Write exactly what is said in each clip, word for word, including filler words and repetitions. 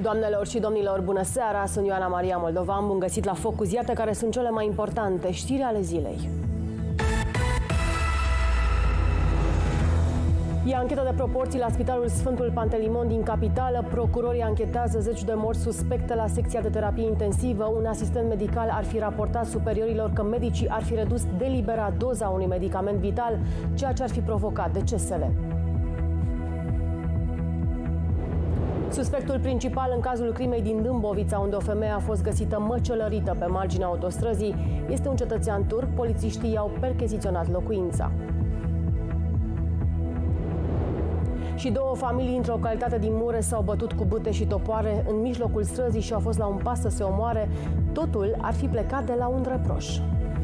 Doamnelor și domnilor, bună seara! Sunt Ioana Maria Moldovan. Bun găsit la Focus. Iată care sunt cele mai importante știri ale zilei. E anchetă de proporții la Spitalul Sfântul Pantelimon din capitală. Procurorii anchetează zeci de morți suspecte la secția de terapie intensivă. Un asistent medical ar fi raportat superiorilor că medicii ar fi redus deliberat doza unui medicament vital, ceea ce ar fi provocat decesele. Suspectul principal în cazul crimei din Dâmbovița, unde o femeie a fost găsită măcelărită pe marginea autostrăzii, este un cetățean turc. Polițiștii i-au percheziționat locuința. Și două familii într-o localitate din Mureș s-au bătut cu bâte și topoare în mijlocul străzii și au fost la un pas să se omoare. Totul ar fi plecat de la un reproș.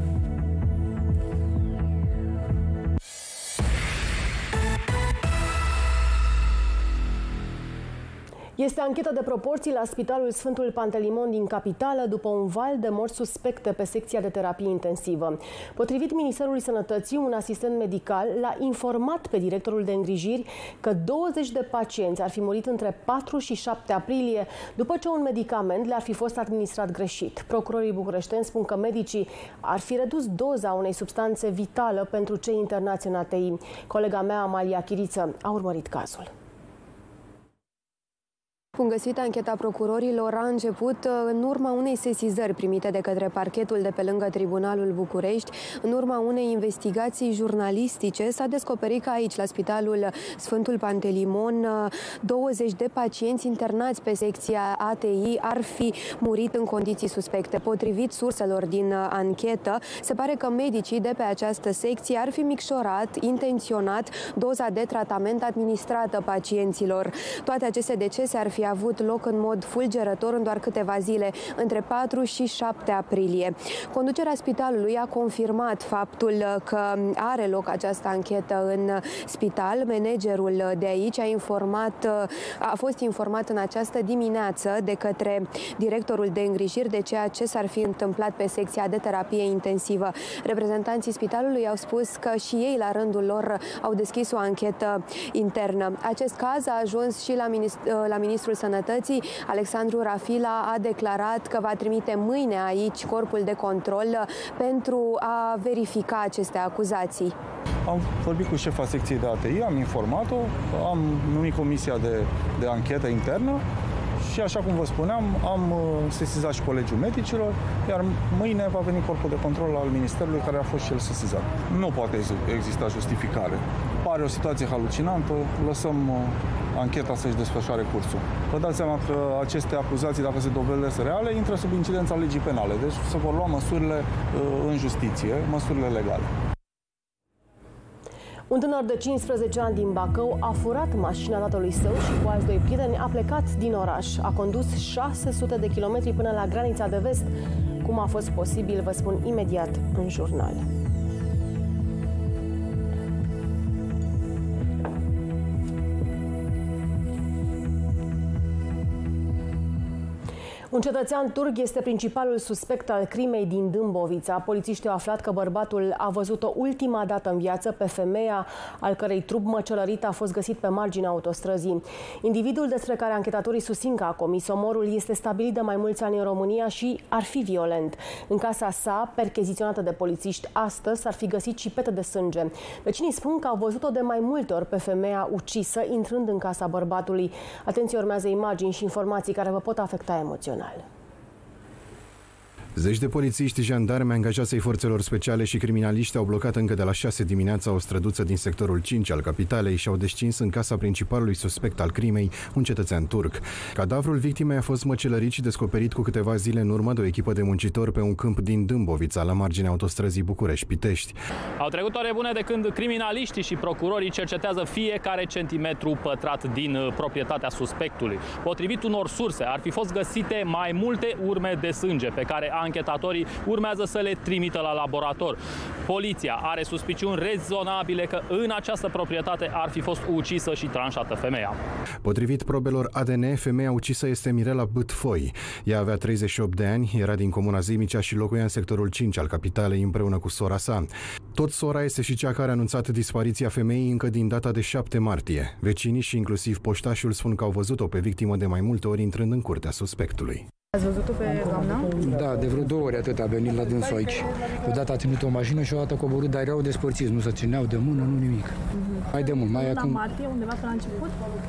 Este anchetă de proporții la Spitalul Sfântul Pantelimon din capitală după un val de morți suspecte pe secția de terapie intensivă. Potrivit Ministerului Sănătății, un asistent medical l-a informat pe directorul de îngrijiri că douăzeci de pacienți ar fi murit între patru și șapte aprilie după ce un medicament le-ar fi fost administrat greșit. Procurorii bucureșteni spun că medicii ar fi redus doza unei substanțe vitală pentru cei internați în A T I. Colega mea, Amalia Chiriță, a urmărit cazul. Bun găsit, ancheta procurorilor a început în urma unei sesizări primite de către parchetul de pe lângă Tribunalul București. În urma unei investigații jurnalistice s-a descoperit că aici, la Spitalul Sfântul Pantelimon, douăzeci de pacienți internați pe secția A T I ar fi murit în condiții suspecte. Potrivit surselor din anchetă, se pare că medicii de pe această secție ar fi micșorat, intenționat, doza de tratament administrată pacienților. Toate aceste decese ar fi a avut loc în mod fulgerător în doar câteva zile, între patru și șapte aprilie. Conducerea spitalului a confirmat faptul că are loc această anchetă în spital. Managerul de aici a informat, a fost informat în această dimineață de către directorul de îngrijiri de ceea ce s-ar fi întâmplat pe secția de terapie intensivă. Reprezentanții spitalului au spus că și ei, la rândul lor, au deschis o anchetă internă. Acest caz a ajuns și la, minist la ministrul Sănătății. Alexandru Rafila a declarat că va trimite mâine aici corpul de control pentru a verifica aceste acuzații. Am vorbit cu șefa secției de A T I, am informat-o, am numit comisia de, de anchetă internă și, așa cum vă spuneam, am sesizat și Colegiul Medicilor, iar mâine va veni corpul de control al Ministerului, care a fost și el sesizat. Nu poate exista justificare. Pare o situație halucinantă, lăsăm ancheta să-și desfășoare cursul. Vă dați seama că aceste acuzații, dacă se dovedesc reale, intră sub incidența legii penale, deci se vor lua măsurile în justiție, măsurile legale. Un tânăr de cincisprezece ani din Bacău a furat mașina tatălui său și cu alți doi prieteni a plecat din oraș. A condus șase sute de kilometri până la granița de vest. Cum a fost posibil, vă spun imediat în jurnal. Un cetățean turc este principalul suspect al crimei din Dâmbovița. Polițiștii au aflat că bărbatul a văzut-o ultima dată în viață pe femeia al cărei trup măcelărit a fost găsit pe marginea autostrăzii. Individul despre care anchetatorii susțin că a comis omorul este stabilit de mai mulți ani în România și ar fi violent. În casa sa, percheziționată de polițiști astăzi, s-ar fi găsit și pete de sânge. Vecinii spun că au văzut-o de mai multe ori pe femeia ucisă intrând în casa bărbatului. Atenție, urmează imagini și informații care vă pot afecta emoțional. Zeci de polițiști, jandarmi, angajați ai forțelor speciale și criminaliști au blocat încă de la șase dimineața o străduță din sectorul cinci al capitalei și au descins în casa principalului suspect al crimei, un cetățean turc. Cadavrul victimei a fost măcelărit și descoperit cu câteva zile în urmă de o echipă de muncitori pe un câmp din Dâmbovița, la marginea autostrăzii București-Pitești. Au trecut ore bune de când criminaliștii și procurorii cercetează fiecare centimetru pătrat din proprietatea suspectului. Potrivit unor surse, ar fi fost găsite mai multe urme de sânge pe care anchetatorii urmează să le trimită la laborator. Poliția are suspiciuni rezonabile că în această proprietate ar fi fost ucisă și tranșată femeia. Potrivit probelor A D N, femeia ucisă este Mirela Bâtfoi. Ea avea treizeci și opt de ani, era din comuna Zimicea și locuia în sectorul cinci al capitalei împreună cu sora sa. Tot sora este și cea care a anunțat dispariția femeii încă din data de șapte martie. Vecinii și inclusiv poștașul spun că au văzut-o pe victimă de mai multe ori intrând în curtea suspectului. Ați văzut-o pe doamna? Da, de vreo două ori atât a venit la dânsul aici. Odată a ținut o mașină și odată a coborât, dar erau despărțiți, nu se țineau de mână, nu nimic. Uh-huh. Mai de mult, mai la acum... martie, undeva până la început?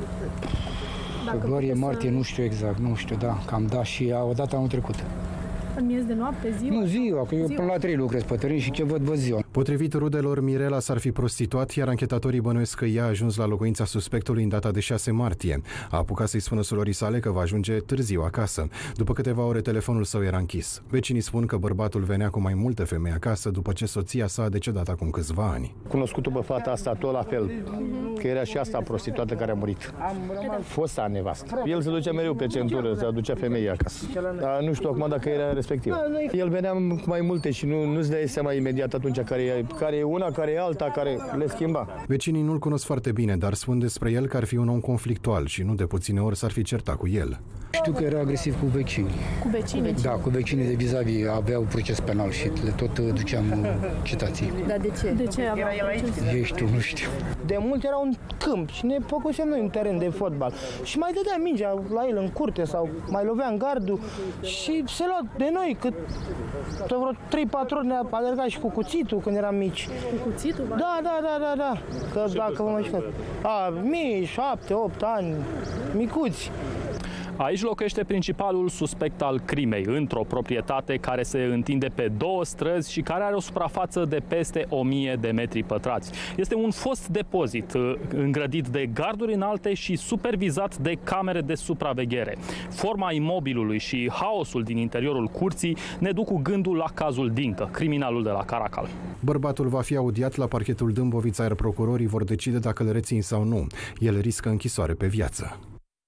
Februarie, martie, să... nu știu exact, nu știu, da, cam da, și odată anul trecut. În miez de noapte, ziua? Nu, ziua, că eu ziua. Până la trei lucrez pe teren și ce văd, văd ziua. Potrivit rudelor, Mirela s-ar fi prostituat, iar anchetatorii bănuiesc că ea a ajuns la locuința suspectului în data de șase martie. A apucat să-i spună surorii sale că va ajunge târziu acasă. După câteva ore, telefonul său era închis. Vecinii spun că bărbatul venea cu mai multe femei acasă după ce soția sa a decedat acum câțiva ani. Cunoscut-o pe fata asta tot la fel, că era și asta prostituată care a murit. Fosta nevastă. El se ducea mereu pe centură, se aducea femeii acasă. Dar nu știu acum dacă era respectiv. El venea cu mai multe și nu, nu-ți dai seama imediat atunci care e, care e una, care e alta, care le schimba. Vecinii nu-l cunosc foarte bine, dar spun despre el că ar fi un om conflictual și nu de puține ori s-ar fi certat cu el. Știu că era agresiv cu vecinii. Cu vecinii? Da, cu vecinii de vis-a-vis aveau proces penal și le tot duceam citații. Dar de ce? De ce aveau proces? Ei știu, nu știu. De mult era un câmp și ne făcusem noi un teren de fotbal. Și mai dădea mingea la el în curte sau mai lovea în gardul și se lua de noi, cât tot vreo trei patru ori ne-a alergat și cu cuțitul când eram mici. Cu cuțitul? Da, da, da, da, da. Că dacă vă mai știți. A, mici, șapte, opt ani, micuți. Aici locuiește principalul suspect al crimei, într-o proprietate care se întinde pe două străzi și care are o suprafață de peste o mie de metri pătrați. Este un fost depozit îngrădit de garduri înalte și supervizat de camere de supraveghere. Forma imobilului și haosul din interiorul curții ne duc cu gândul la cazul Dincă, criminalul de la Caracal. Bărbatul va fi audiat la parchetul Dâmbovița, iar procurorii vor decide dacă îl rețin sau nu. El riscă închisoare pe viață.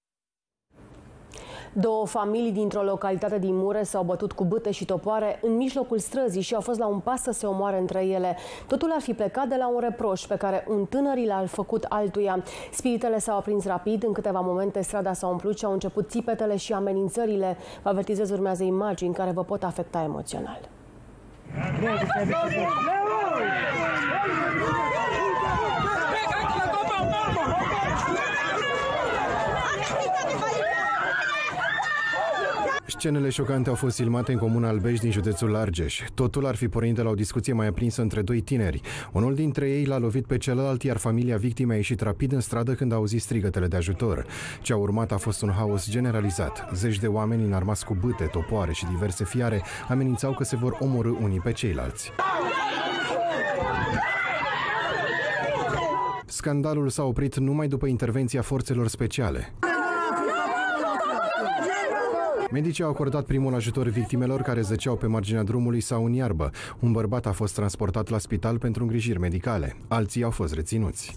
Două familii dintr-o localitate din Mureș s-au bătut cu bâte și topoare în mijlocul străzii și au fost la un pas să se omoare între ele. Totul ar fi plecat de la un reproș pe care un tânăr l-a făcut altuia. Spiritele s-au aprins rapid, în câteva momente strada s-a umplut și au început țipetele și amenințările. Vă avertizez, urmează imagini care vă pot afecta emoțional. Scenele șocante au fost filmate în comuna Albești din județul Argeș. Totul ar fi pornit de la o discuție mai aprinsă între doi tineri. Unul dintre ei l-a lovit pe celălalt, iar familia victimei a ieșit rapid în stradă când a auzit strigătele de ajutor. Ce a urmat a fost un haos generalizat. Zeci de oameni înarmați cu bâte, topoare și diverse fiare amenințau că se vor omorî unii pe ceilalți. Scandalul s-a oprit numai după intervenția forțelor speciale. Medicii au acordat primul ajutor victimelor care zăceau pe marginea drumului sau în iarbă. Un bărbat a fost transportat la spital pentru îngrijiri medicale. Alții au fost reținuți.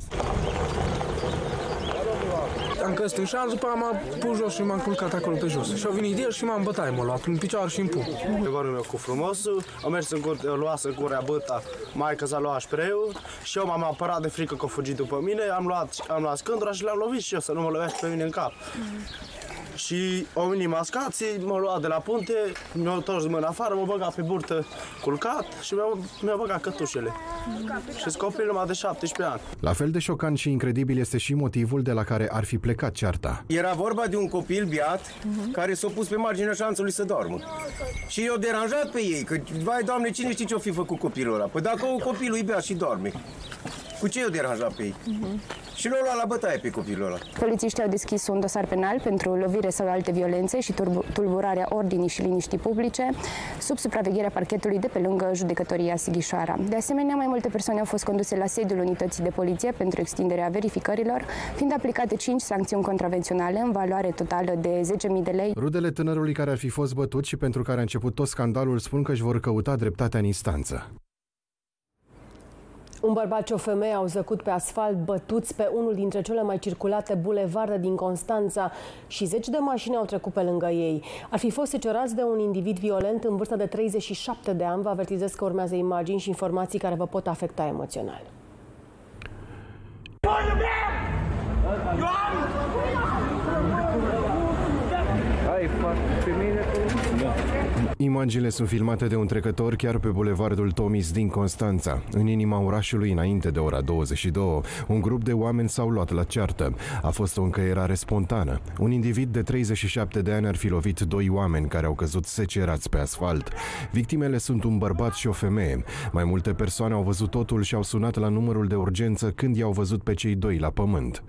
Am căzut în șanț, după am pus jos și m-am culcat acolo pe jos. Și au venit el și m-am bătaie, m-a luat în picioare și în pumn. Evarul meu cu frumosul, am mers în curte, luase curea băta, maica s-a luat șpreul și eu m-am apărat de frică că a fugit după mine, am luat, am luat scândura și l-am lovit și eu să nu mă lovească pe mine în cap. Și au venit mascații, m-au luat de la punte, mi-au tors mâna afară, m-au băgat pe burtă culcat și mi-au, mi-au băgat cătușele. Și copil numai de șaptesprezece ani. La fel de șocant și incredibil este și motivul de la care ar fi plecat cearta. Era vorba de un copil biat uh-huh. care s-a pus pe marginea șanțului să doarmă. Și i-au deranjat pe ei, că, vai, Doamne, cine știe ce-o fi făcut copilul ăla? Păi dacă copilul e beat și doarme, cu ce i-au deranjat pe ei? Uh-huh. Și l-au luat la bătaie pe copilul ăla. Polițiștii au deschis un dosar penal pentru lovire sau alte violențe și tulburarea ordinii și liniștii publice sub supravegherea parchetului de pe lângă judecătoria Sighișoara. De asemenea, mai multe persoane au fost conduse la sediul unității de poliție pentru extinderea verificărilor, fiind aplicate cinci sancțiuni contravenționale în valoare totală de zece mii de lei. Rudele tânărului care ar fi fost bătut și pentru care a început tot scandalul spun că își vor căuta dreptatea în instanță. Un bărbat și o femeie au zăcut pe asfalt, bătuți pe unul dintre cele mai circulate bulevarde din Constanța și zeci de mașini au trecut pe lângă ei. Ar fi fost secerați de un individ violent în vârstă de treizeci și șapte de ani. Vă avertizez că urmează imagini și informații care vă pot afecta emoțional. Imaginile sunt filmate de un trecător chiar pe bulevardul Tomis din Constanța. În inima orașului, înainte de ora douăzeci și două, un grup de oameni s-au luat la ceartă. A fost o încăierare spontană. Un individ de treizeci și șapte de ani ar fi lovit doi oameni care au căzut secerați pe asfalt. Victimele sunt un bărbat și o femeie. Mai multe persoane au văzut totul și au sunat la numărul de urgență când i-au văzut pe cei doi la pământ.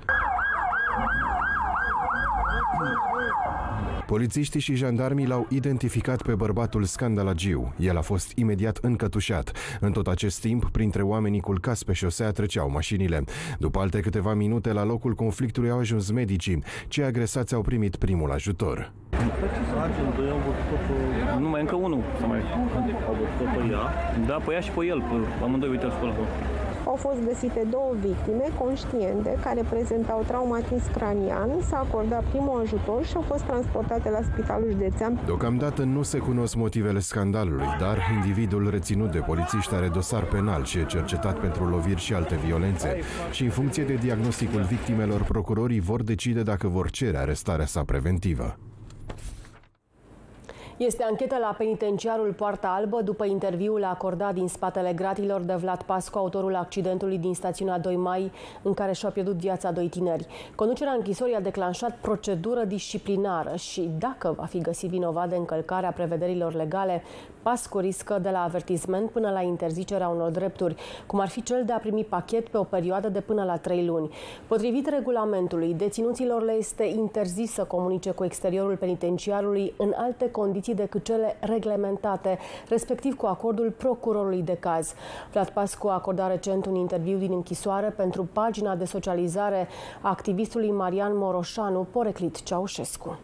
Polițiștii și jandarmii l-au identificat pe bărbatul scandalagiu. El a fost imediat încătușat. În tot acest timp, printre oamenii culcați pe șosea treceau mașinile. După alte câteva minute, la locul conflictului au ajuns medicii. Cei agresați au primit primul ajutor. Numai încă unul să mai au văzut pe ea. Da, pe ea și pe el, pe amândoi, uite-l spune. Au fost găsite două victime conștiente care prezentau traumatism cranian. S-a acordat primul ajutor și au fost transportate la Spitalul Județean. Deocamdată nu se cunosc motivele scandalului, dar individul reținut de polițiști are dosar penal și e cercetat pentru loviri și alte violențe. Și în funcție de diagnosticul victimelor, procurorii vor decide dacă vor cere arestarea sa preventivă. Este anchetă la penitenciarul Poarta Albă după interviul acordat din spatele gratilor de Vlad Pascu, autorul accidentului din stațiunea doi mai, în care și-au pierdut viața doi tineri. Conducerea închisorii a declanșat procedură disciplinară și, dacă va fi găsit vinovat de încălcarea prevederilor legale, Pascu riscă de la avertisment până la interzicerea unor drepturi, cum ar fi cel de a primi pachet pe o perioadă de până la trei luni. Potrivit regulamentului, deținuților le este interzis să comunice cu exteriorul penitenciarului în alte condiții decât cele reglementate, respectiv cu acordul procurorului de caz. Vlad Pascu a acordat recent un interviu din închisoare pentru pagina de socializare a activistului Marian Moroșanu, poreclit Ceaușescu.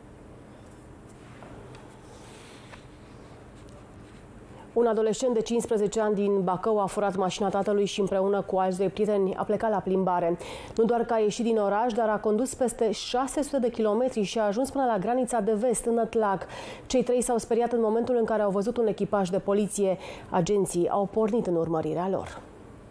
Un adolescent de cincisprezece ani din Bacău a furat mașina tatălui și împreună cu alți doi prieteni a plecat la plimbare. Nu doar că a ieșit din oraș, dar a condus peste șase sute de kilometri și a ajuns până la granița de vest, în Nătlac. Cei trei s-au speriat în momentul în care au văzut un echipaj de poliție. Agenții au pornit în urmărirea lor.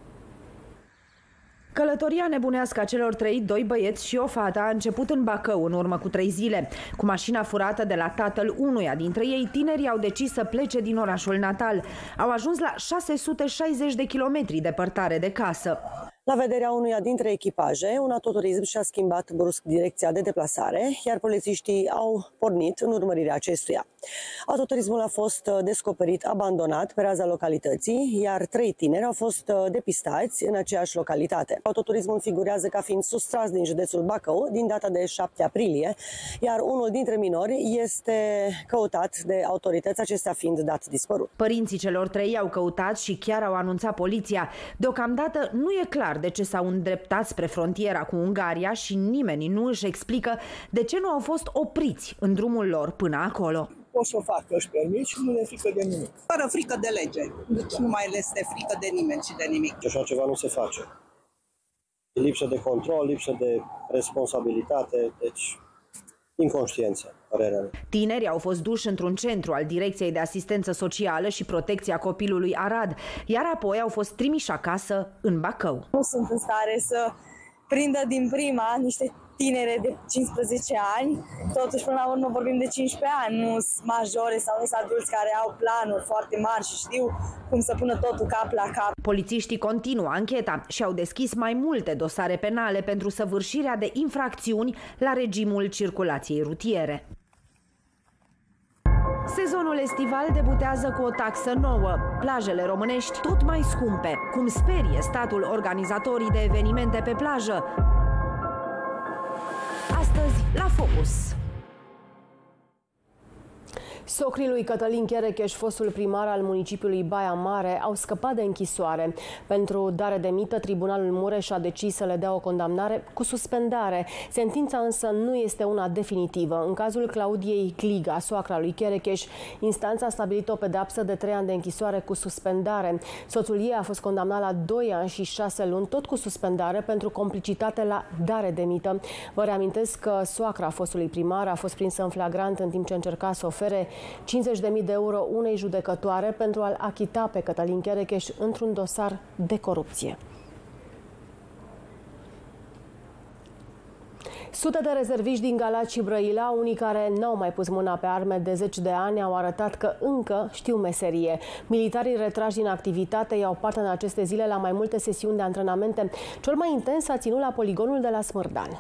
Călătoria nebunească a celor trei, doi băieți și o fată, a început în Bacău în urmă cu trei zile. Cu mașina furată de la tatăl unuia dintre ei, tinerii au decis să plece din orașul natal. Au ajuns la șase sute șaizeci de kilometri departare de casă. La vederea unuia dintre echipaje, un autoturism și-a schimbat brusc direcția de deplasare, iar polițiștii au pornit în urmărirea acestuia. Autoturismul a fost descoperit abandonat pe raza localității, iar trei tineri au fost depistați în aceeași localitate. Autoturismul figurează ca fiind sustras din județul Bacău din data de șapte aprilie, iar unul dintre minori este căutat de autorități, acestea fiind dat dispărut. Părinții celor trei au căutat și chiar au anunțat poliția. Deocamdată nu e clar de ce s-au îndreptat spre frontiera cu Ungaria și nimeni nu își explică de ce nu au fost opriți în drumul lor până acolo. Pot să o facă, își permit și nu le frică de nimic. Fără frică de lege. Deci nu mai le este frică de nimeni și de nimic. Așa ceva nu se face. E lipsă de control, lipsă de responsabilitate, deci inconștiență, părerea mea. Tinerii au fost duși într-un centru al Direcției de Asistență Socială și Protecția Copilului Arad, iar apoi au fost trimiși acasă în Bacău. Nu sunt în stare să prindă din prima niște tinere de cincisprezece ani, totuși până la urmă vorbim de cincisprezece ani, nu sunt majore sau nu sunt adulți care au planuri foarte mari și știu cum să pună totul cap la cap. Polițiștii continuă ancheta și au deschis mai multe dosare penale pentru săvârșirea de infracțiuni la regimul circulației rutiere. Sezonul estival debutează cu o taxă nouă. Plajele românești tot mai scumpe. Cum sperie statul organizatorii de evenimente pe plajă? Astăzi, la Focus. Socrii lui Cătălin Cherecheș, fostul primar al municipiului Baia Mare, au scăpat de închisoare. Pentru dare de mită, Tribunalul Mureș a decis să le dea o condamnare cu suspendare. Sentința însă nu este una definitivă. În cazul Claudiei Cliga, soacra lui Cherecheș, instanța a stabilit o pedeapsă de trei ani de închisoare cu suspendare. Soțul ei a fost condamnat la doi ani și șase luni, tot cu suspendare, pentru complicitate la dare de mită. Vă reamintesc că soacra fostului primar a fost prinsă în flagrant în timp ce încerca să ofere cincizeci de mii de euro unei judecătoare pentru a-l achita pe Cătălin Cherecheș într-un dosar de corupție. Sute de rezerviști din Galați și Brăila, unii care n-au mai pus mâna pe arme de zeci de ani, au arătat că încă știu meserie. Militarii retrași din activitate iau parte în aceste zile la mai multe sesiuni de antrenamente. Cel mai intens a ținut la poligonul de la Smârdan.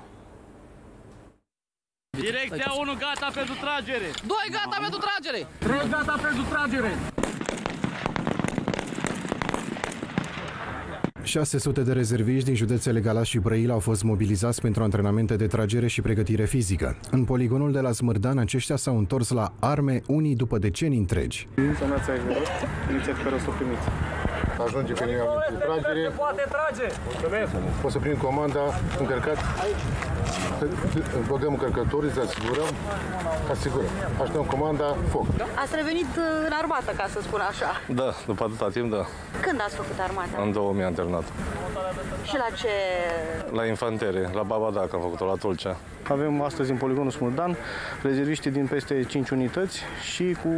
Direcția unu gata pentru tragere. doi gata pentru tragere. trei gata pentru tragere. șase sute de rezerviști din județele Galați și Brăila au fost mobilizați pentru antrenamente de tragere și pregătire fizică. În poligonul de la Smârdan, aceștia s-au întors la arme, unii după decenii întregi. Sonați aici, vă rog. Inițiați pe să o primiți. Ajunge pe nimeni de tragere. Poate trage. Mulțumesc. O să primim comanda, încărcați. Băgăm încărcătorii, să asigurăm. Asigurăm. Așteptăm comanda, foc. Ați revenit în armată, ca să spun așa. Da, după atâta timp, da. Când ați făcut armata? În două mii am terminat. Și la ce? La infanterie, la Babadac am făcut-o, la Tulcea. Avem astăzi în poligonul Smârdan rezerviștii din peste cinci unități și cu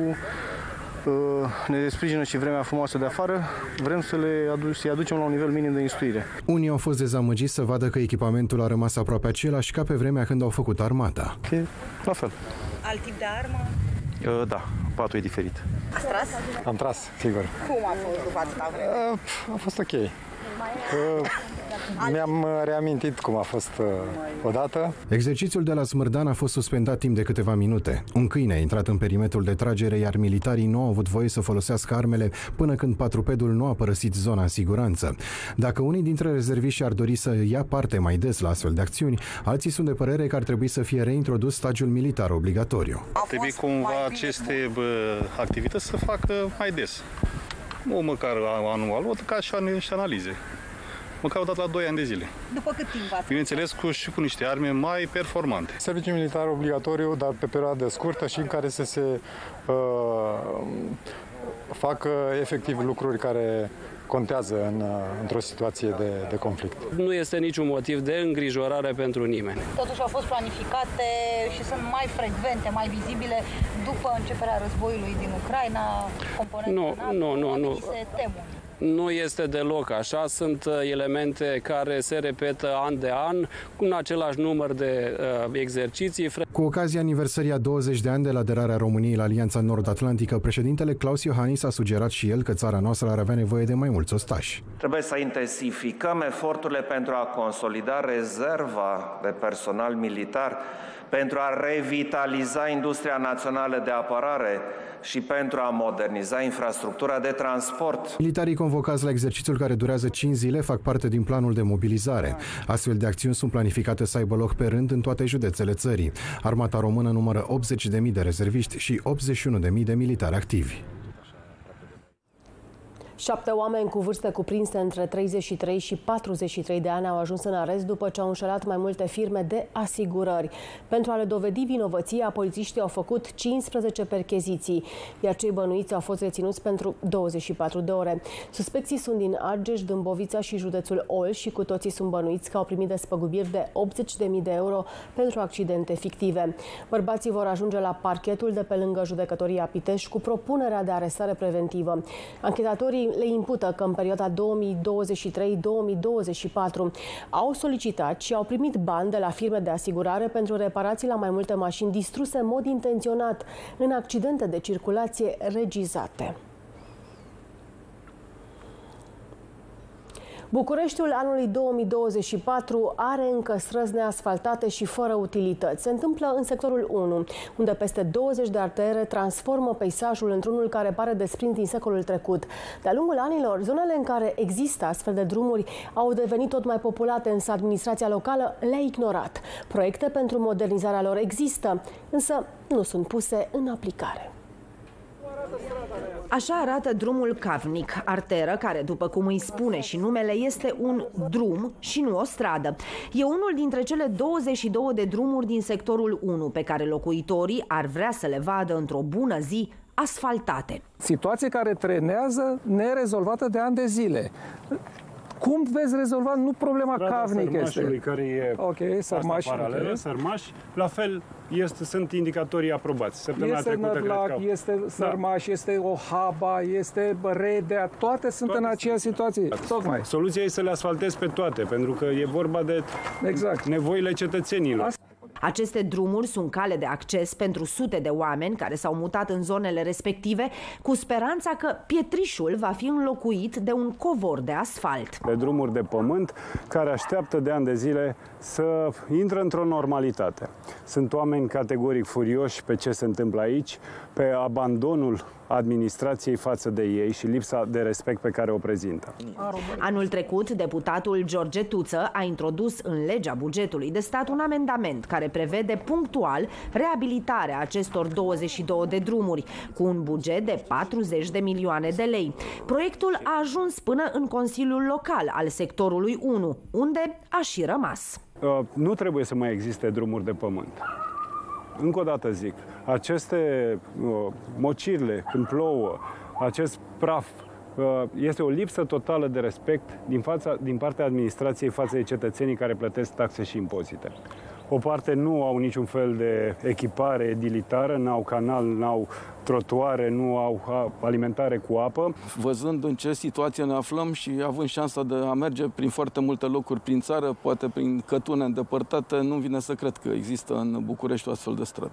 ne sprijină și vremea frumoasă de afară, vrem să le adu- să aducem la un nivel minim de instruire. Unii au fost dezamăgiți să vadă că echipamentul a rămas aproape același ca pe vremea când au făcut armata. E la fel. Alt tip de armă? Uh, da, patul e diferit. Ați tras? Am tras, sigur. Cum a fost după atâta vreme? Uh, a fost ok. Uh, mi-am reamintit cum a fost uh, odată. Exercițiul de la Smârdan a fost suspendat timp de câteva minute. Un câine a intrat în perimetrul de tragere, iar militarii nu au avut voie să folosească armele până când patrupedul nu a părăsit zona în siguranță. Dacă unii dintre rezerviști ar dori să ia parte mai des la astfel de acțiuni, alții sunt de părere că ar trebui să fie reintrodus stagiul militar obligatoriu. Ar trebui cumva aceste bă, activități să facă mai des. O măcar anual, o ca și analize. Măcar o dată la doi ani de zile. După cât timp ați? Bineînțeles cu, și cu niște arme mai performante. Serviciu militar obligatoriu, dar pe perioadă scurtă și în care să se uh, facă efectiv lucruri care contează în, într-o situație de, de conflict. Nu este niciun motiv de îngrijorare pentru nimeni. Totuși au fost planificate și sunt mai frecvente, mai vizibile după începerea războiului din Ucraina. Nu, nu, nu, nu. Se tem. Nu este deloc așa, sunt elemente care se repetă an de an, cu același număr de uh, exerciții. Cu ocazia aniversării a douăzeci de ani de la aderarea României la Alianța Nord-Atlantică, președintele Claus Iohannis a sugerat și el că țara noastră ar avea nevoie de mai mulți ostași. Trebuie să intensificăm eforturile pentru a consolida rezerva de personal militar, pentru a revitaliza industria națională de apărare și pentru a moderniza infrastructura de transport. Militarii convocați la exercițiul care durează cinci zile fac parte din planul de mobilizare. Astfel de acțiuni sunt planificate să aibă loc pe rând în toate județele țării. Armata română numără optzeci de mii de rezerviști și optzeci și unu de mii de militari activi. Șapte oameni cu vârste cuprinse între treizeci și trei și patruzeci și trei de ani au ajuns în arest după ce au înșelat mai multe firme de asigurări. Pentru a le dovedi vinovăția, polițiștii au făcut cincisprezece percheziții, iar cei bănuiți au fost reținuți pentru douăzeci și patru de ore. Suspecții sunt din Argeș, Dâmbovița și județul Olș și cu toții sunt bănuiți că au primit despăgubiri de optzeci de mii de euro pentru accidente fictive. Bărbații vor ajunge la parchetul de pe lângă judecătoria Pitești cu propunerea de arestare preventivă. Anchetatorii le impută că în perioada două mii douăzeci și trei două mii douăzeci și patru au solicitat și au primit bani de la firme de asigurare pentru reparații la mai multe mașini distruse în mod intenționat în accidente de circulație regizate. Bucureștiul anului două mii douăzeci și patru are încă străzi neasfaltate și fără utilități. Se întâmplă în sectorul unu, unde peste douăzeci de artere transformă peisajul într-unul care pare desprins din secolul trecut. De-a lungul anilor, zonele în care există astfel de drumuri au devenit tot mai populate, însă administrația locală le-a ignorat. Proiecte pentru modernizarea lor există, însă nu sunt puse în aplicare. Așa arată drumul Kavnik, arteră care, după cum îi spune și numele, este un drum și nu o stradă. E unul dintre cele douăzeci și două de drumuri din sectorul unu pe care locuitorii ar vrea să le vadă într-o bună zi asfaltate. Situație care trenează nerezolvată de ani de zile. Cum veți rezolva? Nu problema Kavnik este. Care e okay, Sărmaș, paralelă, okay. Sărmaș, la fel este, sunt indicatorii aprobați. Săptămâna este trecută, Nădlac, cred că... este Sărmaș, da. Este Ohaba, este Redea, toate sunt toate în aceeași situație. Tocmai. Soluția e să le asfaltezi pe toate, pentru că e vorba de exact. nevoile cetățenilor. Asta. Aceste drumuri sunt cale de acces pentru sute de oameni care s-au mutat în zonele respective cu speranța că pietrișul va fi înlocuit de un covor de asfalt. De drumuri de pământ care așteaptă de ani de zile să intră într-o normalitate. Sunt oameni categoric furioși pe ce se întâmplă aici, pe abandonul administrației față de ei și lipsa de respect pe care o prezintă. Anul trecut, deputatul George Tuță a introdus în legea bugetului de stat un amendament care prevede punctual reabilitarea acestor douăzeci și două de drumuri, cu un buget de patruzeci de milioane de lei. Proiectul a ajuns până în Consiliul Local al sectorului unu, unde a și rămas. Uh, nu trebuie să mai existe drumuri de pământ. Încă o dată zic, aceste uh, mocirile, când plouă, acest praf, uh, este o lipsă totală de respect din, fața, din partea administrației față de cetățenii care plătesc taxe și impozite. O parte nu au niciun fel de echipare edilitară, n-au canal, n-au trotuare, nu au alimentare cu apă. Văzând în ce situație ne aflăm și având șansa de a merge prin foarte multe locuri prin țară, poate prin cătune îndepărtate, nu vine să cred că există în București o astfel de stradă.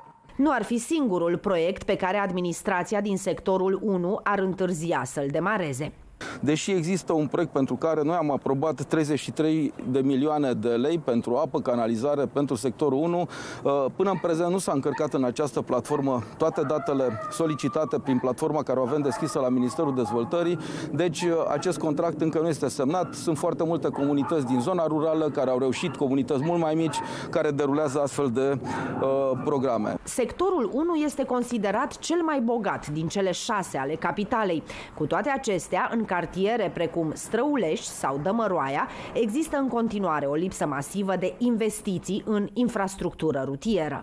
Nu ar fi singurul proiect pe care administrația din sectorul unu ar întârzia să-l demareze. Deși există un proiect pentru care noi am aprobat treizeci și trei de milioane de lei pentru apă, canalizare, pentru sectorul unu, până în prezent nu s-a încărcat în această platformă toate datele solicitate prin platforma care o avem deschisă la Ministerul Dezvoltării, deci acest contract încă nu este semnat. Sunt foarte multe comunități din zona rurală care au reușit, comunități mult mai mici, care derulează astfel de uh, programe. Sectorul unu este considerat cel mai bogat din cele șase ale capitalei. Cu toate acestea, în cartiere precum Străulești sau Dămăroaia, există în continuare o lipsă masivă de investiții în infrastructură rutieră.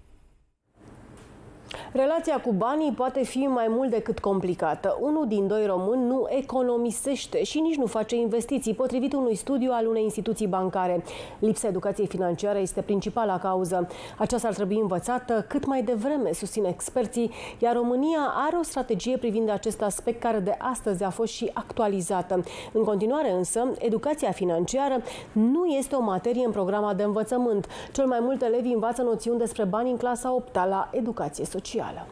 Relația cu banii poate fi mai mult decât complicată. Unul din doi români nu economisește și nici nu face investiții, potrivit unui studiu al unei instituții bancare. Lipsa educației financiare este principala cauză. Aceasta ar trebui învățată cât mai devreme, susțin experții, iar România are o strategie privind acest aspect care de astăzi a fost și actualizată. În continuare însă, educația financiară nu este o materie în programa de învățământ. Cel mai mult elevi învață noțiuni despre bani în clasa a opta la educație socială.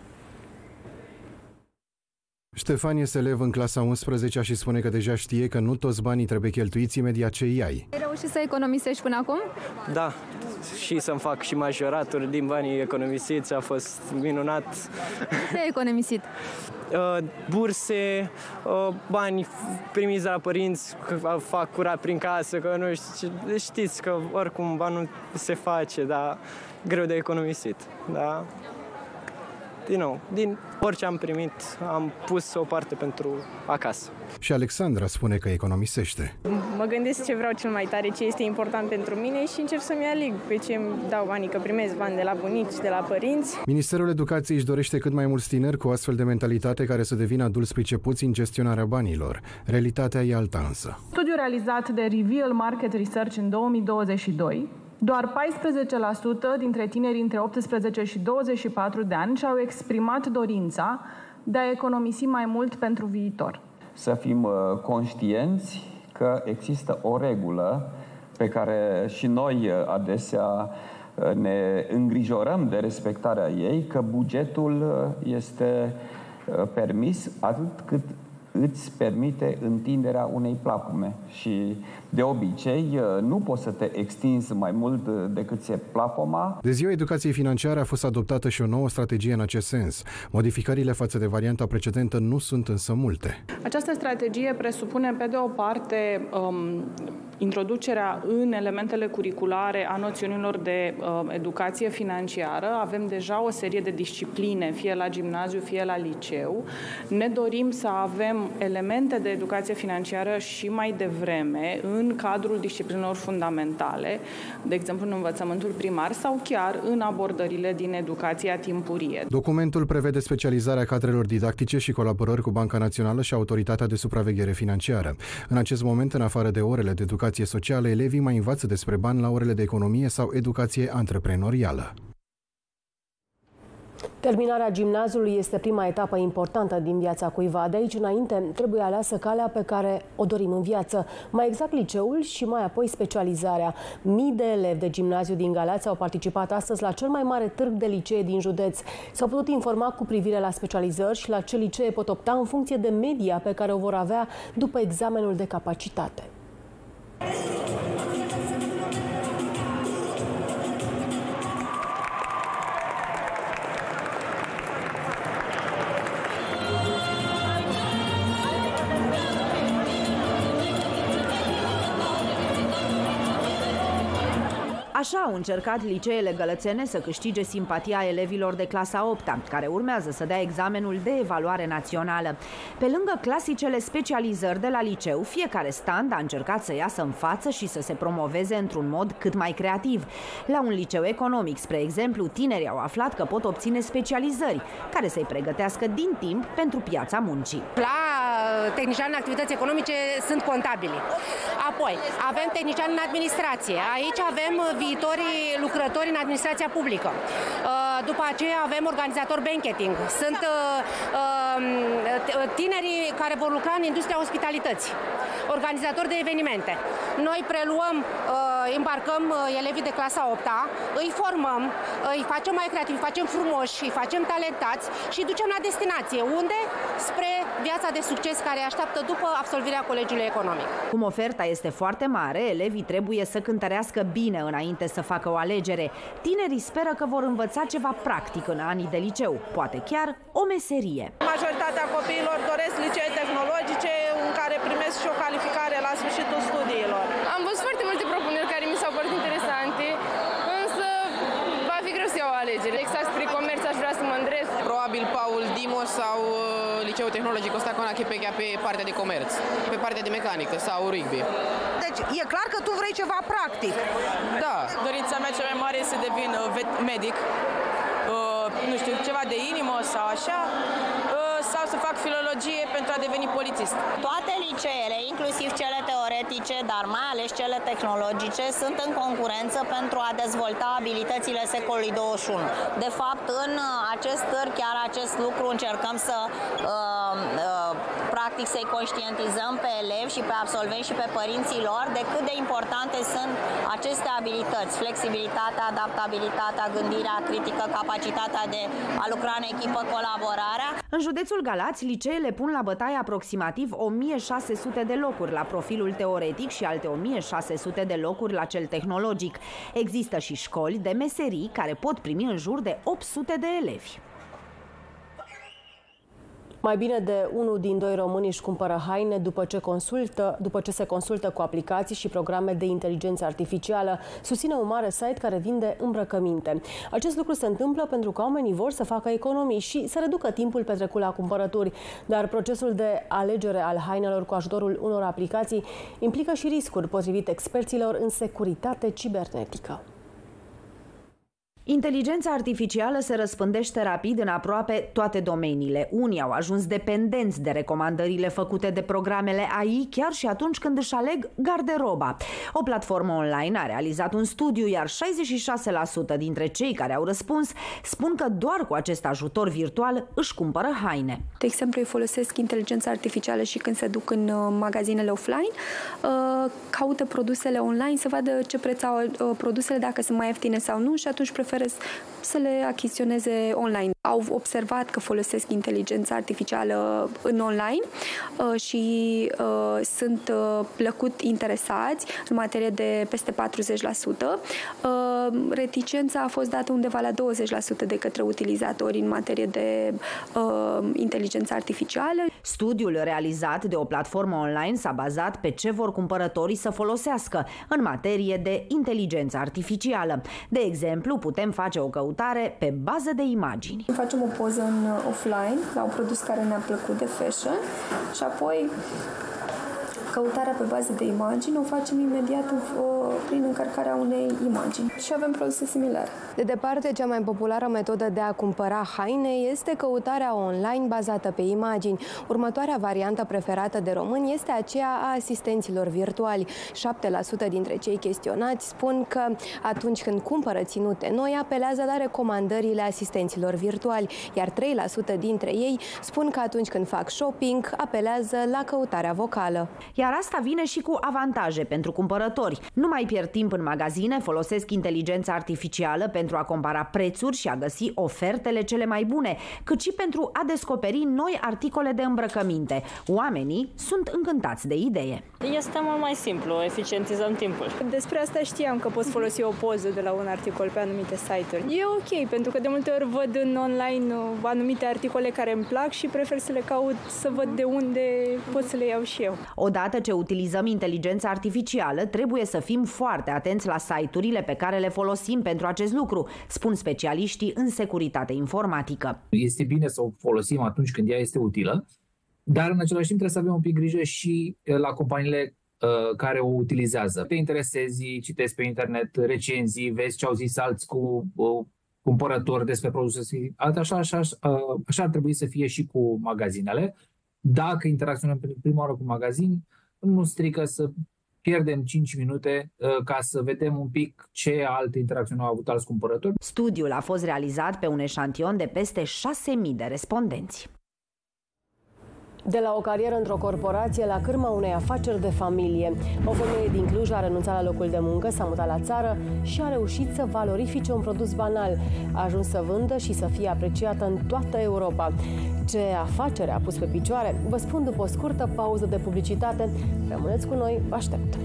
Ștefan este elev în clasa a unsprezecea și spune că deja știe că nu toți banii trebuie cheltuiți imediat ce îi ai. Ai reușit să economisești până acum? Da, și să-mi fac și majoraturi din banii economisiți, a fost minunat. Ce ai economisit? Uh, burse, uh, bani primiți de la părinți, că fac curat prin casă, că nu știu, știți că oricum banul se face, dar greu de economisit, da? Din nou, din orice am primit, am pus o parte pentru acasă. Și Alexandra spune că economisește. Mă gândesc ce vreau cel mai tare, ce este important pentru mine și încerc să-mi aleg pe ce îmi dau banii, că primesc bani de la bunici, de la părinți. Ministerul Educației își dorește cât mai mulți tineri cu astfel de mentalitate care să devină adulți pricepuți în gestionarea banilor. Realitatea e alta însă. Studiul realizat de Reveal Market Research în două mii douăzeci și doi, doar paisprezece la sută dintre tinerii între optsprezece și douăzeci și patru de ani și-au exprimat dorința de a economisi mai mult pentru viitor. Să fim uh, conștienți că există o regulă pe care și noi uh, adesea uh, ne îngrijorăm de respectarea ei, că bugetul uh, este uh, permis atât cât îți permite întinderea unei placume și de obicei nu poți să te extinzi mai mult decât se plafoma. De Ziua Educației Financiare a fost adoptată și o nouă strategie în acest sens. Modificările față de varianta precedentă nu sunt însă multe. Această strategie presupune pe de o parte um, introducerea în elementele curriculare a noțiunilor de uh, educație financiară. Avem deja o serie de discipline, fie la gimnaziu, fie la liceu. Ne dorim să avem elemente de educație financiară și mai devreme în cadrul disciplinelor fundamentale, de exemplu în învățământul primar sau chiar în abordările din educația timpurie. Documentul prevede specializarea cadrelor didactice și colaborări cu Banca Națională și Autoritatea de Supraveghere Financiară. În acest moment, în afară de orele de educație socială, elevii mai învață despre bani la orele de economie sau educație antreprenorială. Terminarea gimnaziului este prima etapă importantă din viața cuiva. De aici înainte trebuie aleasă calea pe care o dorim în viață, mai exact liceul și mai apoi specializarea. Mii de elevi de gimnaziu din Galați au participat astăzi la cel mai mare târg de licee din județ. S-au putut informa cu privire la specializări și la ce licee pot opta în funcție de media pe care o vor avea după examenul de capacitate. Așa au încercat liceele gălățene să câștige simpatia elevilor de clasa a opta, care urmează să dea examenul de evaluare națională. Pe lângă clasicele specializări de la liceu, fiecare stand a încercat să iasă în față și să se promoveze într-un mod cât mai creativ. La un liceu economic, spre exemplu, tinerii au aflat că pot obține specializări, care să-i pregătească din timp pentru piața muncii. La tehnician în activități economice sunt contabili. Apoi, avem tehnician în administrație. Aici avem viitorii lucrători în administrația publică. După aceea avem organizator banqueting. Sunt tinerii care vor lucra în industria hospitalității, organizatori de evenimente. Noi preluăm, embarcăm elevii de clasa a opta, îi formăm, îi facem mai creativi, facem frumoși, îi facem talentați și ducem la destinație. Unde? Spre viața de succes care așteaptă după absolvirea colegiului economic. Cum oferta este foarte mare, elevii trebuie să cântărească bine înainte să facă o alegere. Tinerii speră că vor învăța ceva practic în anii de liceu, poate chiar o meserie. Majoritatea copiilor doresc licee tehnologice în care primesc și o calificare la sfârșitul studiilor. Am văzut foarte multe propuneri care mi s-au părut interesante, însă va fi greu să iau o alegere. Exact spre comerț aș vrea să mă îndrept. Probabil Paul Dimo sau Liceul Tehnologic Ostacoana Chepechea pe partea de comerț, pe partea de mecanică sau rugby. Deci e clar că tu vrei ceva practic. Da. Dorința mea cea mai mare este să devin medic, nu știu, ceva de inimă sau așa, sau să fac filologie pentru a deveni polițist. Toate liceele, inclusiv cele teoretice, dar mai ales cele tehnologice, sunt în concurență pentru a dezvolta abilitățile secolului douăzeci și unu. De fapt, în acest târg, chiar acest lucru încercăm să uh, uh, practic să-i conștientizăm pe elevi și pe absolvenți și pe părinții lor de cât de importante sunt aceste abilități: flexibilitatea, adaptabilitatea, gândirea critică, capacitatea de a lucra în echipă, colaborarea. În județul Galați, liceele pun la bătaie aproximativ o mie șase sute de locuri la profilul teoretic și alte o mie șase sute de locuri la cel tehnologic. Există și școli de meserii care pot primi în jur de opt sute de elevi. Mai bine de unul din doi români își cumpără haine după ce, consultă, după ce se consultă cu aplicații și programe de inteligență artificială, susține un mare site care vinde îmbrăcăminte. Acest lucru se întâmplă pentru că oamenii vor să facă economii și să reducă timpul petrecut la cumpărături. Dar procesul de alegere al hainelor cu ajutorul unor aplicații implică și riscuri, potrivit experților în securitate cibernetică. Inteligența artificială se răspândește rapid în aproape toate domeniile. Unii au ajuns dependenți de recomandările făcute de programele A I chiar și atunci când își aleg garderoba. O platformă online a realizat un studiu, iar șaizeci și șase la sută dintre cei care au răspuns spun că doar cu acest ajutor virtual își cumpără haine. De exemplu, eu folosesc inteligența artificială și când se duc în magazinele offline, caută produsele online să vadă ce preț au produsele, dacă sunt mai ieftine sau nu, și atunci prefer preferă să le achiziționeze online. Au observat că folosesc inteligența artificială în online și sunt plăcut interesați în materie de peste patruzeci la sută. Reticența a fost dată undeva la douăzeci la sută de către utilizatori în materie de inteligență artificială. Studiul realizat de o platformă online s-a bazat pe ce vor cumpărătorii să folosească în materie de inteligență artificială. De exemplu, putem face o căutare pe bază de imagini. Facem o poză în offline la un produs care ne-a plăcut de fashion și apoi căutarea pe bază de imagini o facem imediat prin încărcarea unei imagini și avem produse similare. De departe, cea mai populară metodă de a cumpăra haine este căutarea online bazată pe imagini. Următoarea variantă preferată de români este aceea a asistenților virtuali. șapte la sută dintre cei chestionați spun că atunci când cumpără ținute noi, apelează la recomandările asistenților virtuali, iar trei la sută dintre ei spun că atunci când fac shopping, apelează la căutarea vocală. Iar asta vine și cu avantaje pentru cumpărători. Nu mai pierd timp în magazine, folosesc inteligența artificială pentru a compara prețuri și a găsi ofertele cele mai bune, cât și pentru a descoperi noi articole de îmbrăcăminte. Oamenii sunt încântați de idee. Este mult mai simplu, eficientizăm timpul. Despre asta știam că poți folosi o poză de la un articol pe anumite site-uri. E ok, pentru că de multe ori văd în online anumite articole care îmi plac și prefer să le caut să văd de unde pot să le iau și eu. Odată ce utilizăm inteligența artificială, trebuie să fim foarte atenți la site-urile pe care le folosim pentru acest lucru, spun specialiștii în securitate informatică. Este bine să o folosim atunci când ea este utilă, dar în același timp trebuie să avem un pic grijă și la companiile uh, care o utilizează. Te interesezi, citesc pe internet recenzii, vezi ce au zis alți cu uh, cumpărători despre produse. Așa, așa, așa, așa ar trebui să fie și cu magazinele. Dacă interacționăm pentru prima oară cu magazin, nu strică să pierdem cinci minute uh, ca să vedem un pic ce alte interacțiuni au avut alți cumpărători. Studiul a fost realizat pe un eșantion de peste șase mii de respondenți. De la o carieră într-o corporație la cârma unei afaceri de familie. O femeie din Cluj a renunțat la locul de muncă, s-a mutat la țară și a reușit să valorifice un produs banal. A ajuns să vândă și să fie apreciată în toată Europa. Ce afacere a pus pe picioare? Vă spun după o scurtă pauză de publicitate. Rămâneți cu noi, vă aștept!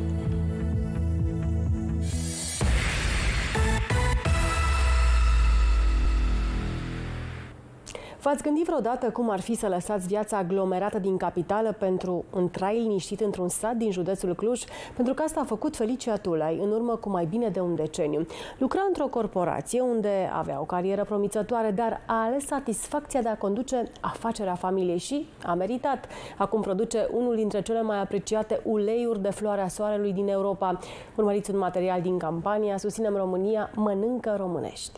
V-ați gândit vreodată cum ar fi să lăsați viața aglomerată din capitală pentru un trai liniștit într-un sat din județul Cluj? Pentru că asta a făcut Felicia Tulai în urmă cu mai bine de un deceniu. Lucra într-o corporație unde avea o carieră promițătoare, dar a ales satisfacția de a conduce afacerea familiei și a meritat. Acum produce unul dintre cele mai apreciate uleiuri de floarea soarelui din Europa. Urmăriți un material din campania Susținem România, mănâncă românești.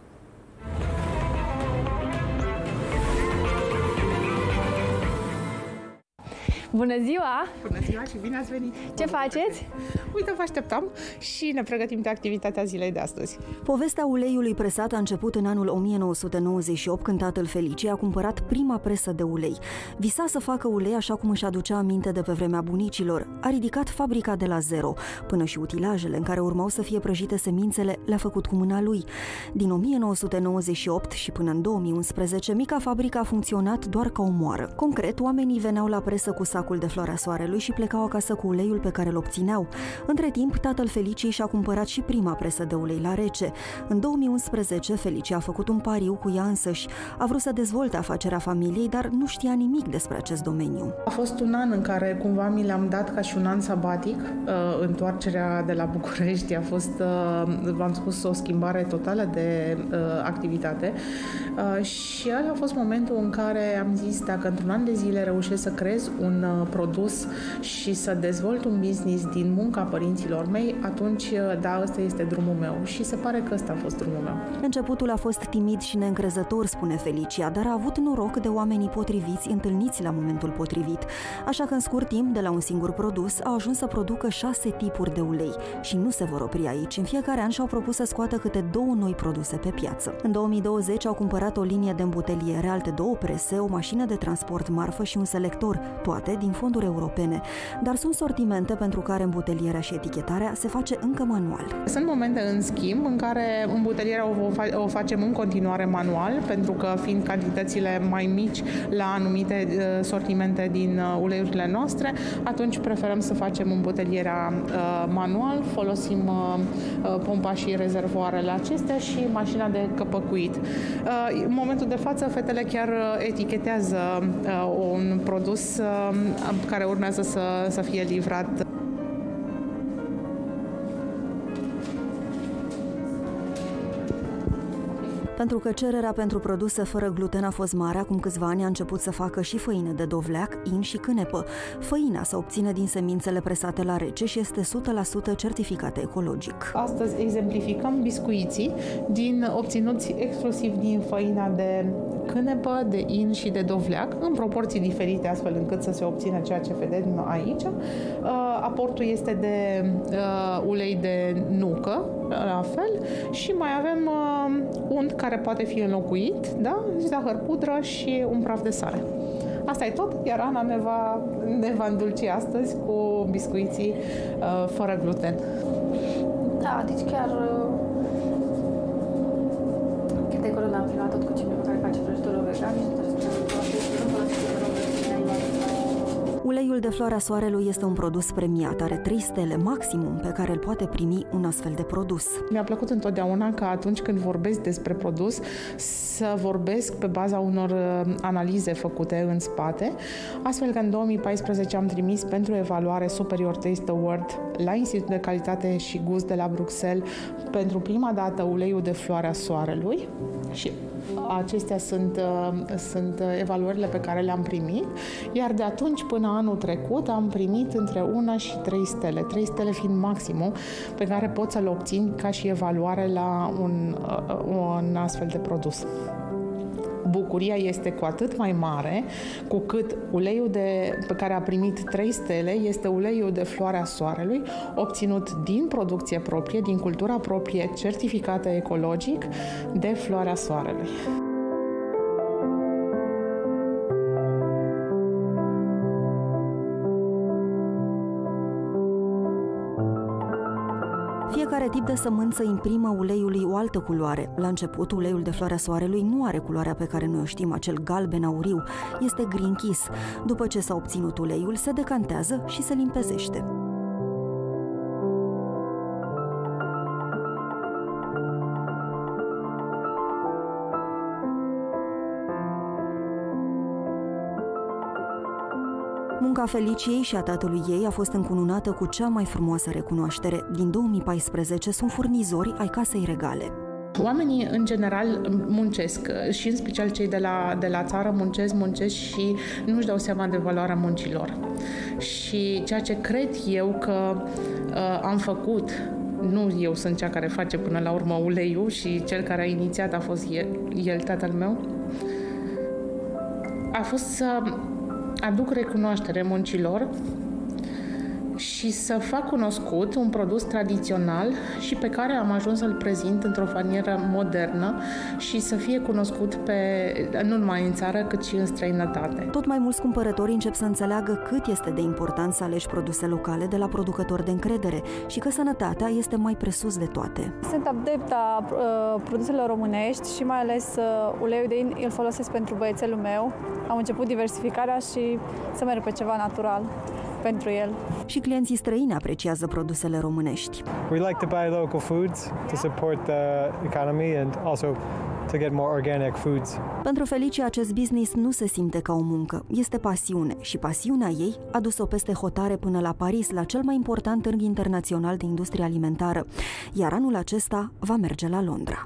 Bună ziua! Bună ziua și bine ați venit! Ce faceți? Uite, vă așteptam și ne pregătim de activitatea zilei de astăzi. Povestea uleiului presat a început în anul o mie nouă sute nouăzeci și opt, când tatăl Feliciei a cumpărat prima presă de ulei. Visa să facă ulei așa cum își aducea aminte de pe vremea bunicilor. A ridicat fabrica de la zero, până și utilajele în care urmau să fie prăjite semințele le-a făcut cu mâna lui. Din o mie nouă sute nouăzeci și opt și până în două mii unsprezece, mica fabrică a funcționat doar ca o moară. Concret, oamenii veneau la presă cu sacul de floarea soarelui și plecau acasă cu uleiul pe care îl obțineau. Între timp, tatăl Feliciei și-a cumpărat și prima presă de ulei la rece. În două mii unsprezece, Felicia a făcut un pariu cu ea însăși. A vrut să dezvolte afacerea familiei, dar nu știa nimic despre acest domeniu. A fost un an în care cumva mi l-am dat ca și un an sabatic. Uh, întoarcerea de la București a fost, uh, v-am spus, o schimbare totală de uh, activitate. Uh, și ăla a fost momentul în care am zis, dacă într-un an de zile reușesc să creez un uh, produs și să dezvolt un business din munca părinților mei, atunci, da, ăsta este drumul meu. Și se pare că ăsta a fost drumul meu. Începutul a fost timid și neîncrezător, spune Felicia, dar a avut noroc de oamenii potriviți, întâlniți la momentul potrivit. Așa că în scurt timp, de la un singur produs, au ajuns să producă șase tipuri de ulei. Și nu se vor opri aici. În fiecare an și-au propus să scoată câte două noi produse pe piață. În două mii douăzeci au cumpărat o linie de îmbuteliere, alte două prese, o mașină de transport marfă și un selector, toate din fonduri europene, dar sunt sortimente pentru care îmbutelierea și etichetarea se face încă manual. Sunt momente, în schimb, în care îmbutelierea o, o facem în continuare manual, pentru că fiind cantitățile mai mici la anumite uh, sortimente din uh, uleiurile noastre, atunci preferăm să facem îmbutelierea uh, manual, folosim uh, pompa și rezervoarele acestea și mașina de căpăcuit. Uh, în momentul de față, fetele chiar etichetează uh, un produs uh, care urmează să, să fie livrat. Pentru că cererea pentru produse fără gluten a fost mare, acum câțiva ani a început să facă și făină de dovleac, in și cânepă. Făina se obține din semințele presate la rece și este o sută la sută certificată ecologic. Astăzi exemplificăm biscuiții din, obținuți exclusiv din făina de cânepă, de in și de dovleac, în proporții diferite, astfel încât să se obțină ceea ce vedem aici. Aportul este de ulei de nucă, la fel, și mai avem unt care poate fi înlocuit, da? Zahăr pudră și un praf de sare. Asta e tot, iar Ana ne va, ne va îndulci astăzi cu biscuiții uh, fără gluten. Da, deci chiar chiar de curând am filmat tot cu cineva care face prăjitură vegan și trebuie să Uleiul de floarea soarelui este un produs premiat, are trei stele maximum pe care îl poate primi un astfel de produs. Mi-a plăcut întotdeauna că atunci când vorbesc despre produs să vorbesc pe baza unor analize făcute în spate, astfel că în două mii paisprezece am trimis pentru evaluare Superior Taste Award la Institutul de Calitate și Gust de la Bruxelles pentru prima dată uleiul de floarea soarelui și acestea sunt, sunt evaluările pe care le-am primit, iar de atunci până anul trecut am primit între una și trei stele, trei stele fiind maximul pe care pot să-l obțin ca și evaluare la un, un astfel de produs. Bucuria este cu atât mai mare cu cât uleiul de, pe care a primit trei stele este uleiul de floarea soarelui, obținut din producție proprie, din cultura proprie, certificată ecologic de floarea soarelui. Fiecare tip de sămânță imprimă uleiului o altă culoare. La început, uleiul de floarea soarelui nu are culoarea pe care noi o știm, acel galben auriu. Este gri închis. După ce s-a obținut uleiul, se decantează și se limpezește. Munca Feliciei și a tatălui ei a fost încununată cu cea mai frumoasă recunoaștere. Din două mii paisprezece sunt furnizori ai Casei Regale. Oamenii, în general, muncesc și în special cei de la, de la țară muncesc, muncesc și nu-și dau seama de valoarea muncilor. Și ceea ce cred eu că uh, am făcut, nu eu sunt cea care face până la urmă uleiul și cel care a inițiat a fost el, el tatăl meu, a fost să aduc recunoaștere muncilor și să fac cunoscut un produs tradițional și pe care am ajuns să-l prezint într-o manieră modernă și să fie cunoscut pe, nu numai în țară, cât și în străinătate. Tot mai mulți cumpărători încep să înțeleagă cât este de important să alegi produse locale de la producători de încredere și că sănătatea este mai presus de toate. Sunt adept a uh, produselor românești și mai ales uh, uleiul de in îl folosesc pentru băiețelul meu. Am început diversificarea și să merg pe ceva natural pentru el. Și clienții străini apreciază produsele românești. We like to buy local foods to support the economy and also to get more organic foods. Pentru Felicia, acest business nu se simte ca o muncă, este pasiune și pasiunea ei a dus-o peste hotare până la Paris, la cel mai important târg internațional de industrie alimentară, iar anul acesta va merge la Londra.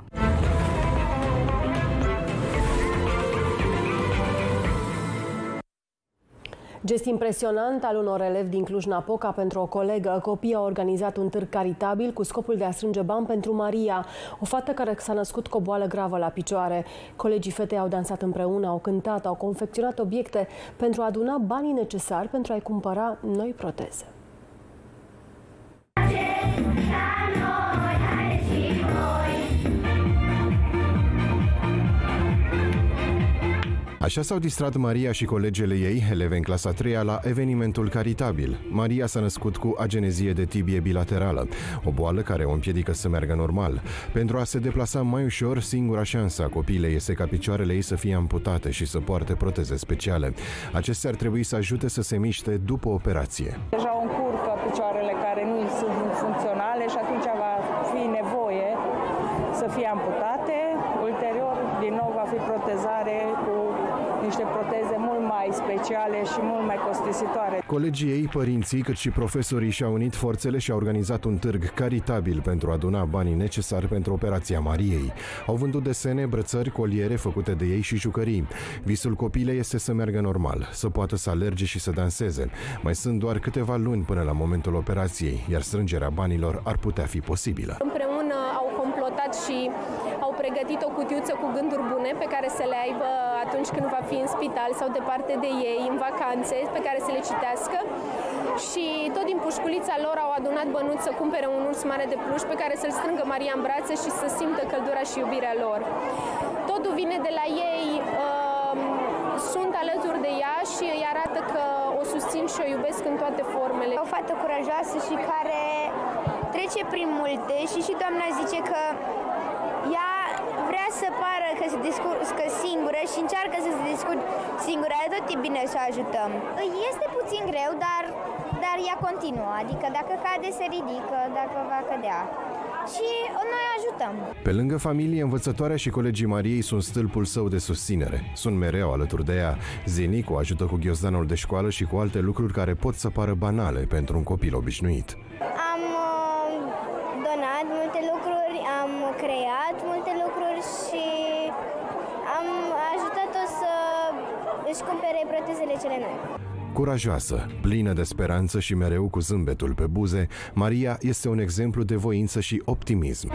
Gest impresionant al unor elevi din Cluj-Napoca pentru o colegă. Copiii au organizat un târg caritabil cu scopul de a strânge bani pentru Maria, o fată care s-a născut cu o boală gravă la picioare. Colegii fetei au dansat împreună, au cântat, au confecționat obiecte pentru a aduna banii necesari pentru a-i cumpăra noi proteze. Așa s-au distrat Maria și colegele ei, eleve în clasa a treia, la evenimentul caritabil. Maria s-a născut cu agenezie de tibie bilaterală, o boală care o împiedică să meargă normal. Pentru a se deplasa mai ușor, singura șansă a copilei este ca picioarele ei să fie amputate și să poarte proteze speciale. Acestea ar trebui să ajute să se miște după operație. Deja o încurcă picioarele care nu sunt funcționale și atunci va fi nevoie să fie amputate. Ulterior, din nou, va fi protezare cu niște proteze mult mai speciale și mult mai costisitoare. Colegii ei, părinții, cât și profesorii și-au unit forțele și au organizat un târg caritabil pentru a aduna banii necesari pentru operația Mariei. Au vândut desene, brățări, coliere făcute de ei și jucării. Visul copilei este să meargă normal, să poată să alerge și să danseze. Mai sunt doar câteva luni până la momentul operației, iar strângerea banilor ar putea fi posibilă. Împreună au complotat și au pregătit o cutiuță cu gânduri bune pe care să le aibă atunci când va fi în spital sau departe de ei, în vacanțe, pe care să le citească. Și tot din pușculița lor au adunat bănuți să cumpere un urs mare de pluș pe care să-l strângă Maria în brațe și să simtă căldura și iubirea lor. Totul vine de la ei, uh, sunt alături de ea și îi arată că o susțin și o iubesc în toate formele. O fată curajoasă și care trece prin multe și și doamna zice că ea vrea să pară că se descurcă singură și încearcă să se descurce singură, tot e bine să o ajutăm. Este puțin greu, dar, dar ea continuă, adică dacă cade se ridică, dacă va cădea. Și noi ajutăm. Pe lângă familie, învățătoarea și colegii Mariei sunt stâlpul său de susținere. Sunt mereu alături de ea. Zilnic o ajută cu ghiozdanul de școală și cu alte lucruri care pot să pară banale pentru un copil obișnuit. Am uh, donat multe lucruri, am creat multe lucruri și am ajutat-o să își cumpere protezele cele noi. Curajoasă, plină de speranță și mereu cu zâmbetul pe buze, Maria este un exemplu de voință și optimism.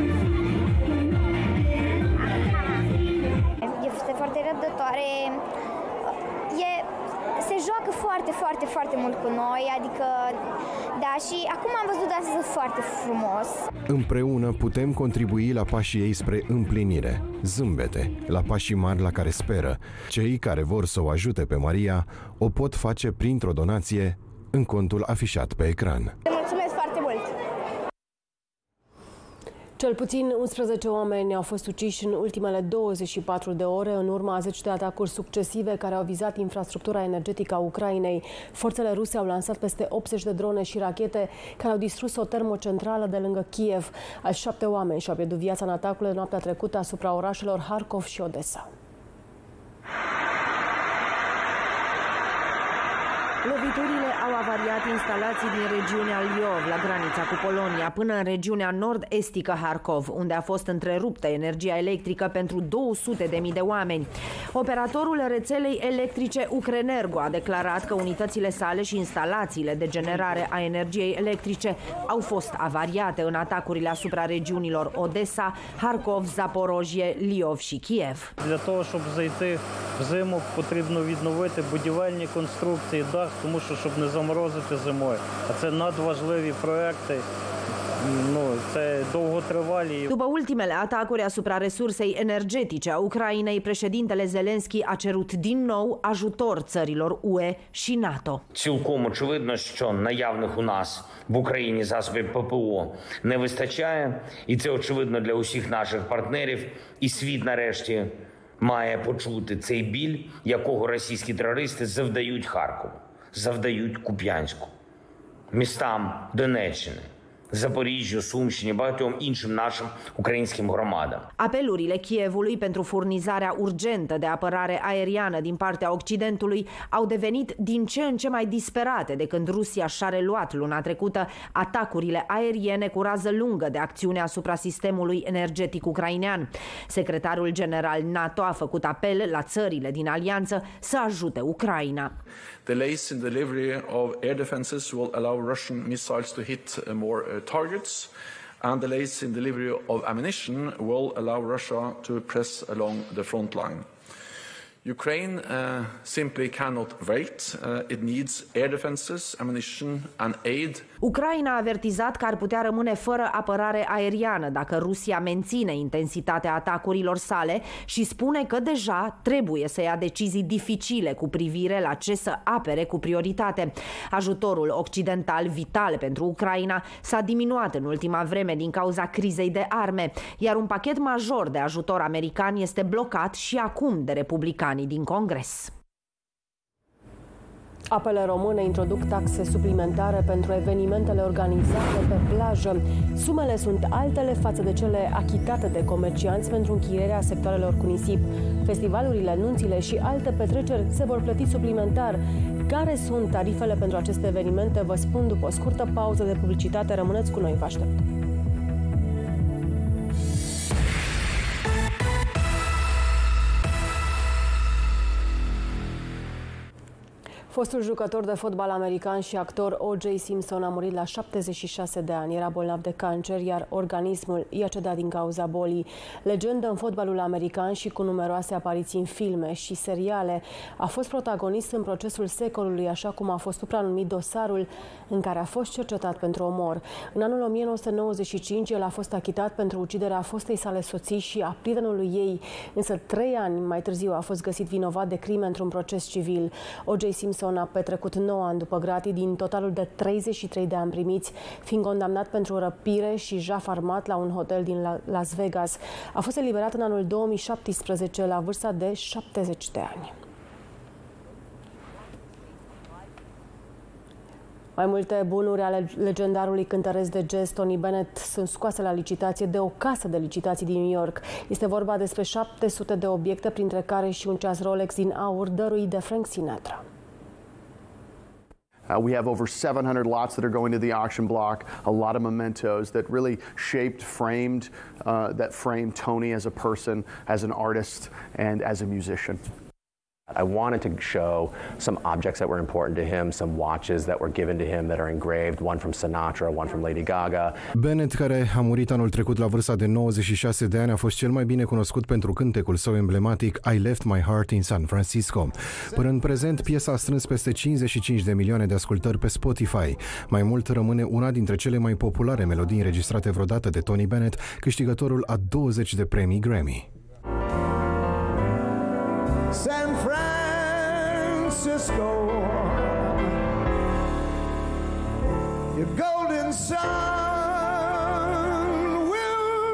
Este foarte răbdătoare, e, se joacă foarte, foarte, foarte mult cu noi, adică, da, și acum am văzut astăzi foarte frumos. Împreună putem contribui la pașii ei spre împlinire, zâmbete, la pașii mari la care speră. Cei care vor să o ajute pe Maria o pot face printr-o donație în contul afișat pe ecran. Mulțumesc foarte mult! Cel puțin unsprezece oameni au fost uciși în ultimele douăzeci și patru de ore în urma a zece de atacuri succesive care au vizat infrastructura energetică a Ucrainei. Forțele ruse au lansat peste optzeci de drone și rachete care au distrus o termocentrală de lângă Kiev. Alți șapte oameni și-au pierdut viața în atacurile noaptea trecută asupra orașelor Harkov și Odessa. Loviturile au avariat instalații din regiunea Lviv, la granița cu Polonia, până în regiunea nord-estică Harkov, unde a fost întreruptă energia electrică pentru două sute de mii de oameni. Operatorul rețelei electrice Ukrenergo a declarat că unitățile sale și instalațiile de generare a energiei electrice au fost avariate în atacurile asupra regiunilor Odessa, Harkov, Zaporozhye, Lviv și Kiev. Для того, щоб зайти в зиму, потрібно відновити будівельні конструкції, дах, тому що, щоб не заморозити зимою. А це надважливі проекти. Nu, це довготривалі. După ultimele atacuri asupra resursei energetice a Ucrainei, președintele Zelenski a cerut din nou ajutor țărilor U E și NATO. Цілком очевидно, що наявних у нас в Україні засобів ППО не вистачає, і це очевидно для усіх наших партнерів, і світ нарешті має почути цей біль, якого російські терористи завдають Харкову, завдають Куп'янську, містам Донеччини, Запоріжжю, Сумщині, багатьом іншим нашим українським громадам. Apelurile Kievului pentru furnizarea urgentă de apărare aeriană din partea Occidentului au devenit din ce în ce mai disperate de când Rusia și-a reluat luna trecută atacurile aeriene cu rază lungă de acțiune asupra sistemului energetic ucrainean. Secretarul general NATO a făcut apel la țările din alianță să ajute Ucraina. Delays in delivery of air defenses will allow Russian missiles to hit more targets, and delays in delivery of ammunition will allow Russia to press along the front line. Ukraine uh, simply cannot wait. Uh, it needs air defenses, ammunition and aid. Ucraina a avertizat că ar putea rămâne fără apărare aeriană dacă Rusia menține intensitatea atacurilor sale și spune că deja trebuie să ia decizii dificile cu privire la ce să apere cu prioritate. Ajutorul occidental vital pentru Ucraina s-a diminuat în ultima vreme din cauza crizei de arme, iar un pachet major de ajutor american este blocat și acum de republicanii din Congres. Apele române introduc taxe suplimentare pentru evenimentele organizate pe plajă. Sumele sunt altele față de cele achitate de comercianți pentru închirierea sectoarelor cu nisip. Festivalurile, nunțile și alte petreceri se vor plăti suplimentar. Care sunt tarifele pentru aceste evenimente? Vă spun după o scurtă pauză de publicitate. Rămâneți cu noi, vă aștept. Fostul jucător de fotbal american și actor O J Simpson a murit la șaptezeci și șase de ani. Era bolnav de cancer, iar organismul i-a cedat din cauza bolii. Legendă în fotbalul american și cu numeroase apariții în filme și seriale, a fost protagonist în procesul secolului, așa cum a fost supranumit dosarul în care a fost cercetat pentru omor. În anul o mie nouă sute nouăzeci și cinci, el a fost achitat pentru uciderea fostei sale soții și a prietenului ei, însă trei ani mai târziu a fost găsit vinovat de crime într-un proces civil. O J Simpson a petrecut nouă ani după gratii din totalul de treizeci și trei de ani primiți, fiind condamnat pentru răpire și jaf armat la un hotel din Las Vegas. A fost eliberat în anul două mii șaptesprezece la vârsta de șaptezeci de ani. Mai multe bunuri ale legendarului cântăresc de jazz Tony Bennett sunt scoase la licitație de o casă de licitații din New York. Este vorba despre șapte sute de obiecte, printre care și un ceas Rolex din aur dăruit de Frank Sinatra. Uh, we have over seven hundred lots that are going to the auction block, a lot of mementos that really shaped, framed, uh, that framed Tony as a person, as an artist, and as a musician. I wanted to show some objects that were important to him, some watches that were given to him that are engraved, one from Sinatra, one from Lady Gaga. Bennett, care a murit anul trecut la vârsta de nouăzeci și șase de ani, a fost cel mai bine cunoscut pentru cântecul său emblematic I Left My Heart in San Francisco. Până în prezent, piesa a strâns peste cincizeci și cinci de milioane de ascultări pe Spotify. Mai mult, rămâne una dintre cele mai populare melodii înregistrate vreodată de Tony Bennett, câștigătorul a douăzeci de premii Grammy. San Francisco, your golden sun will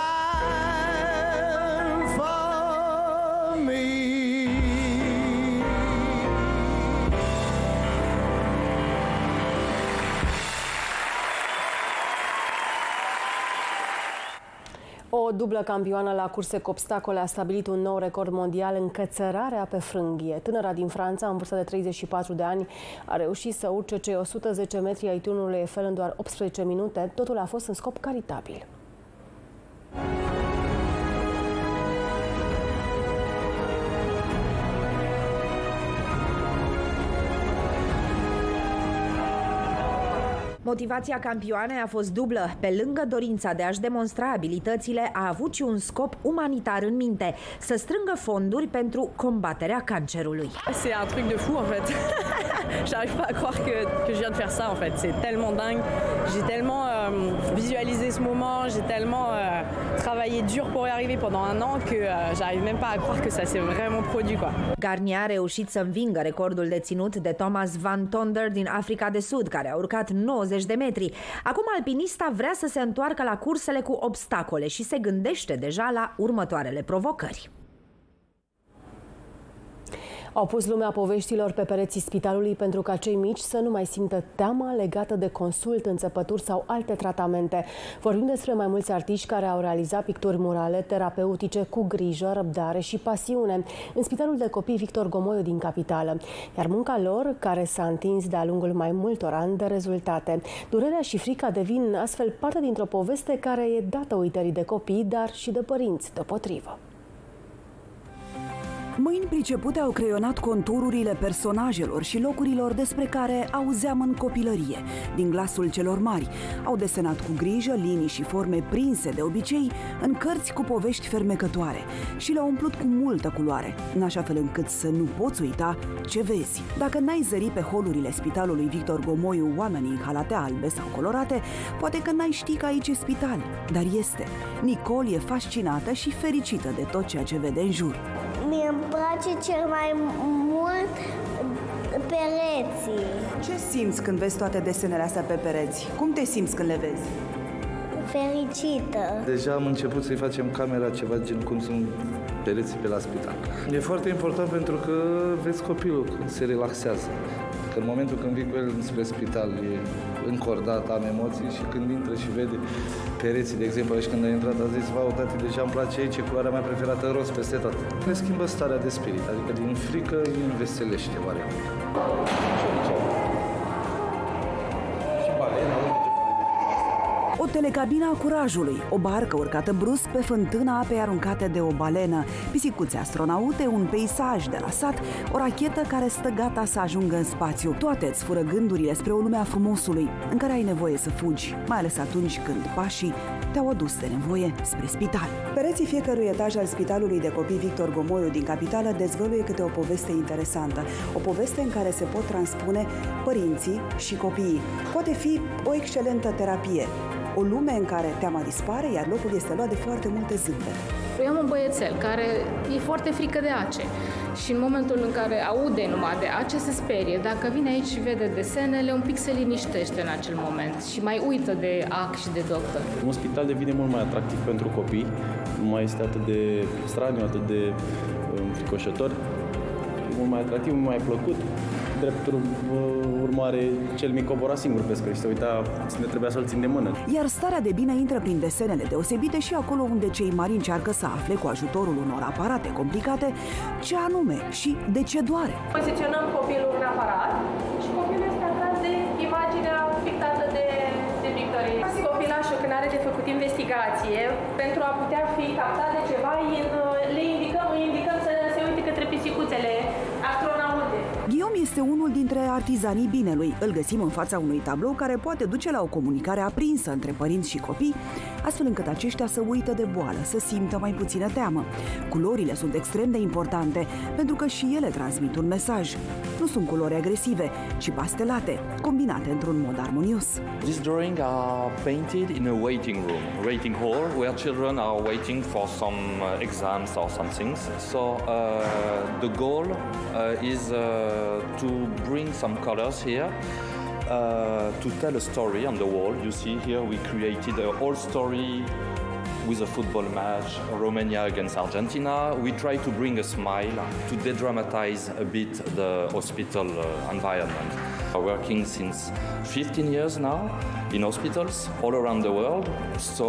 shine for me. O dublă campioană la curse cu obstacole a stabilit un nou record mondial în cățărarea pe frânghie. Tânăra din Franța, în vârstă de treizeci și patru de ani, a reușit să urce cei o sută zece metri ai turnului Eiffel în doar optsprezece minute. Totul a fost în scop caritabil. Motivația campioanei a fost dublă. Pe lângă dorința de a-și demonstra abilitățile, a avut și un scop umanitar în minte: să strângă fonduri pentru combaterea cancerului. C'est un truc de fou en fait. J'arrive pas à croire que, que je viens de faire ça en fait. C'est tellement dingue. J'ai tellement euh, visualisé ce moment, j'ai tellement euh, travaillé dur pour y arriver pendant un an que euh, j'arrive même pas à croire que ça s'est vraiment produit quoi. Garnier a reușit să învingă recordul deținut de Thomas van Tonder din Africa de Sud, care a urcat nouăzeci de metri. Acum alpinista vrea să se întoarcă la cursele cu obstacole și se gândește deja la următoarele provocări. Au pus lumea poveștilor pe pereții spitalului pentru ca cei mici să nu mai simtă teama legată de consult, înțepături sau alte tratamente. Vorbim despre mai mulți artiști care au realizat picturi murale terapeutice cu grijă, răbdare și pasiune în Spitalul de Copii Victor Gomoiu din capitală. Iar munca lor, care s-a întins de-a lungul mai multor ani, de rezultate. Durerea și frica devin astfel parte dintr-o poveste care e dată uitării de copii, dar și de părinți deopotrivă. Mâini pricepute au creionat contururile personajelor și locurilor despre care auzeam în copilărie, din glasul celor mari. Au desenat cu grijă linii și forme prinse de obicei în cărți cu povești fermecătoare și le-au umplut cu multă culoare, în așa fel încât să nu poți uita ce vezi. Dacă n-ai zări pe holurile Spitalului Victor Gomoiu oamenii în halate albe sau colorate, poate că n-ai ști că aici e spital, dar este. Nicole e fascinată și fericită de tot ceea ce vede în jur. Mie îmi place cel mai mult pereții. Ce simți când vezi toate desenele astea pe pereți? Cum te simți când le vezi? Fericită. Deja am început să-i facem camera ceva gen cum sunt pereții pe la spital. E foarte important pentru că vezi copilul când se relaxează. Că în momentul când vii cu el spre spital e încordat, am emoții și când intră și vede pereții, de exemplu, aici când a intrat a zis, wow, tati, deja îmi place aici, e culoarea mea preferată, roz peste tot. Ne schimbă starea de spirit, adică din frică îi înveselește oarecum. O telecabina a curajului, o barcă urcată brusc pe fântâna apei aruncate de o balenă, pisicuțe astronaute, un peisaj de la sat, o rachetă care stă gata să ajungă în spațiu. Toate îți fură gândurile spre o lume a frumosului, în care ai nevoie să fugi, mai ales atunci când pașii te-au adus de nevoie spre spital. Pereții fiecărui etaj al Spitalului de Copii Victor Gomoiu din capitală dezvăluie câte o poveste interesantă, o poveste în care se pot transpune părinții și copiii. Poate fi o excelentă terapie, o lume în care teama dispare, iar locul este luat de foarte multe zâmbete. Eu am un băiețel care e foarte frică de ace și în momentul în care aude numai de ace se sperie. Dacă vine aici și vede desenele, un pic se liniștește în acel moment și mai uită de ac și de doctor. Un spital devine mult mai atractiv pentru copii, nu mai este atât de straniu, atât de înfricoșător, e mult mai atractiv, mult mai plăcut. Drept urmare, cel mic cobora singur pe scări și se uita, ne trebuia să-l țin de mână. Iar starea de bine intră prin desenele deosebite și acolo unde cei mari încearcă să afle cu ajutorul unor aparate complicate ce anume și de ce doare. Poziționăm copilul în aparat și copilul este atras de imaginea pictată de, de Victorie. Copilașul, când are de făcut investigație, pentru a putea fi captat de ceva, le indicăm, îi indicăm să se uite către pisicuțele astronaute. Guillaume este unul dintre artizanii binelui. Îl găsim în fața unui tablou care poate duce la o comunicare aprinsă între părinți și copii, astfel încât aceștia să uită de boală, să simtă mai puțină teamă. Culorile sunt extrem de importante, pentru că și ele transmit un mesaj. Nu sunt culori agresive, ci pastelate, combinate într-un mod armonios. These drawings are painted in a waiting room, a waiting hall, where children are waiting for some uh, exams or some things. So uh, the goal uh, is uh, to bring some colors here. Uh, to tell a story on the wall. You see here we created a whole story with a football match, Romania against Argentina. We try to bring a smile, to de-dramatize a bit the hospital uh, environment. We're working since fifteen years now in hospitals all around the world, so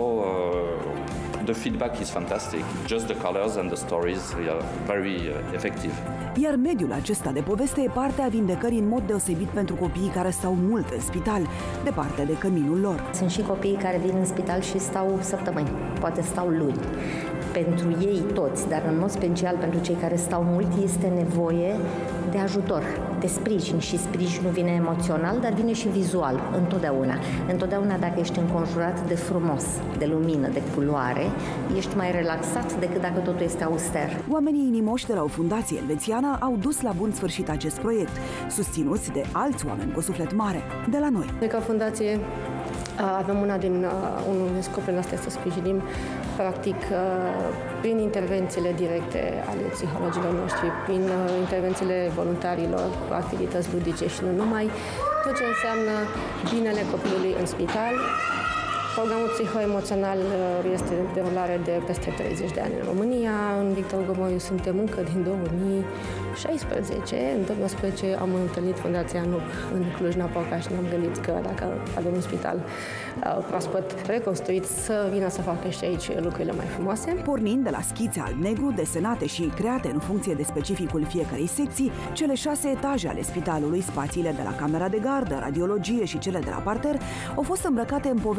uh, the feedback is fantastic. Just the colors and the stories are very uh, effective. Iar mediul acesta de poveste e parte a vindecării în mod deosebit pentru copiii care stau mult în spital, departe de căminul lor. Sunt și copiii care vin în spital și stau săptămâni, poate stau luni. Pentru ei toți, dar în mod special pentru cei care stau mult, este nevoie de ajutor, de sprijin și sprijinul vine emoțional, dar vine și vizual, întotdeauna. Întotdeauna dacă ești înconjurat de frumos, de lumină, de culoare, ești mai relaxat decât dacă totul este auster. Oamenii inimoși de la o fundație elvețiană au dus la bun sfârșit acest proiect, susținuți de alți oameni cu suflet mare, de la noi. Noi ca fundație avem una din, unul din scopurile noastre să sprijinim practic prin intervențiile directe ale psihologilor noștri, prin intervențiile voluntarilor, activități ludice și nu numai, tot ce înseamnă binele copilului în spital. Programul psihoemoțional este de derulare de peste treizeci de ani în România. În Victor Gomoiu suntem încă din două mii șaisprezece. În două mii unsprezece am întâlnit Fundația Nuc în Cluj-Napoca și ne-am gândit că dacă avem un spital proaspăt reconstruit, să vină să facă și aici lucrurile mai frumoase. Pornind de la schițe alb-negru, desenate și create în funcție de specificul fiecărei secții, cele șase etaje ale spitalului, spațiile de la camera de gardă, radiologie și cele de la parter, au fost îmbrăcate în povești vesele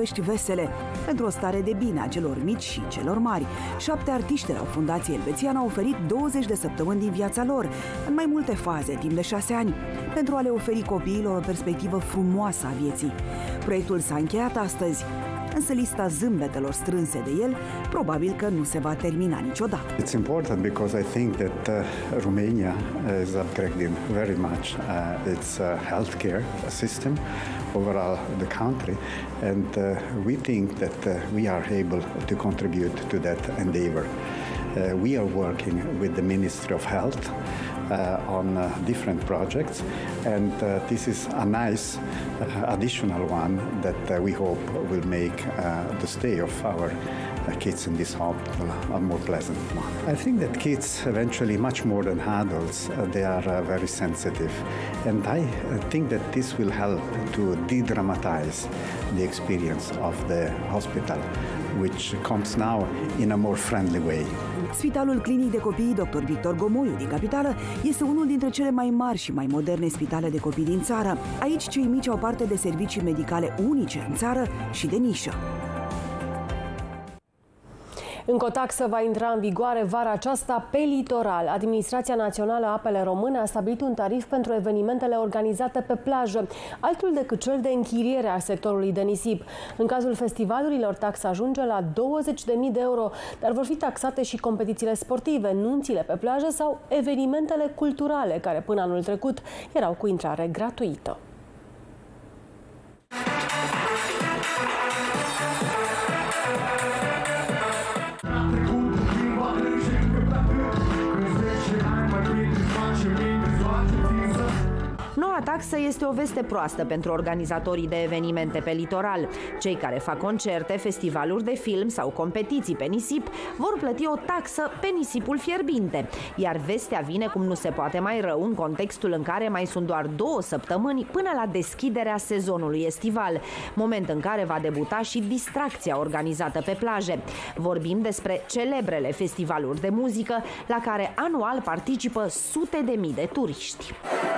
vesele, pentru o stare de bine a celor mici și celor mari. Șapte artiști de la Fundație Elvețiană au oferit douăzeci de săptămâni din viața lor, în mai multe faze, timp de șase ani, pentru a le oferi copiilor o perspectivă frumoasă a vieții. Proiectul s-a încheiat astăzi, însă lista zâmbetelor strânse de el probabil că nu se va termina niciodată. It's important because I think that uh, Romania is upgrading very much uh, its uh, healthcare system overall the country, and uh, we think that uh, we are able to contribute to that endeavor. Uh, we are working with the Ministry of Health Uh, on uh, different projects, and uh, this is a nice uh, additional one that uh, we hope will make uh, the stay of our uh, kids in this hospital a more pleasant one. I think that kids eventually, much more than adults, uh, they are uh, very sensitive, and I uh, think that this will help to de-dramatize the experience of the hospital, which comes now in a more friendly way. Spitalul Clinic de Copii doctor Victor Gomoiu din capitală este unul dintre cele mai mari și mai moderne spitale de copii din țară. Aici cei mici au parte de servicii medicale unice în țară și de nișă. Încă o taxă va intra în vigoare vara aceasta pe litoral. Administrația Națională a Apele Române a stabilit un tarif pentru evenimentele organizate pe plajă, altul decât cel de închiriere a sectorului de nisip. În cazul festivalurilor, taxa ajunge la douăzeci de mii de euro, dar vor fi taxate și competițiile sportive, nunțile pe plajă sau evenimentele culturale, care până anul trecut erau cu intrare gratuită. Noua taxă este o veste proastă pentru organizatorii de evenimente pe litoral. Cei care fac concerte, festivaluri de film sau competiții pe nisip vor plăti o taxă pe nisipul fierbinte. Iar vestea vine cum nu se poate mai rău în contextul în care mai sunt doar două săptămâni până la deschiderea sezonului estival, moment în care va debuta și distracția organizată pe plaje. Vorbim despre celebrele festivaluri de muzică la care anual participă sute de mii de turiști.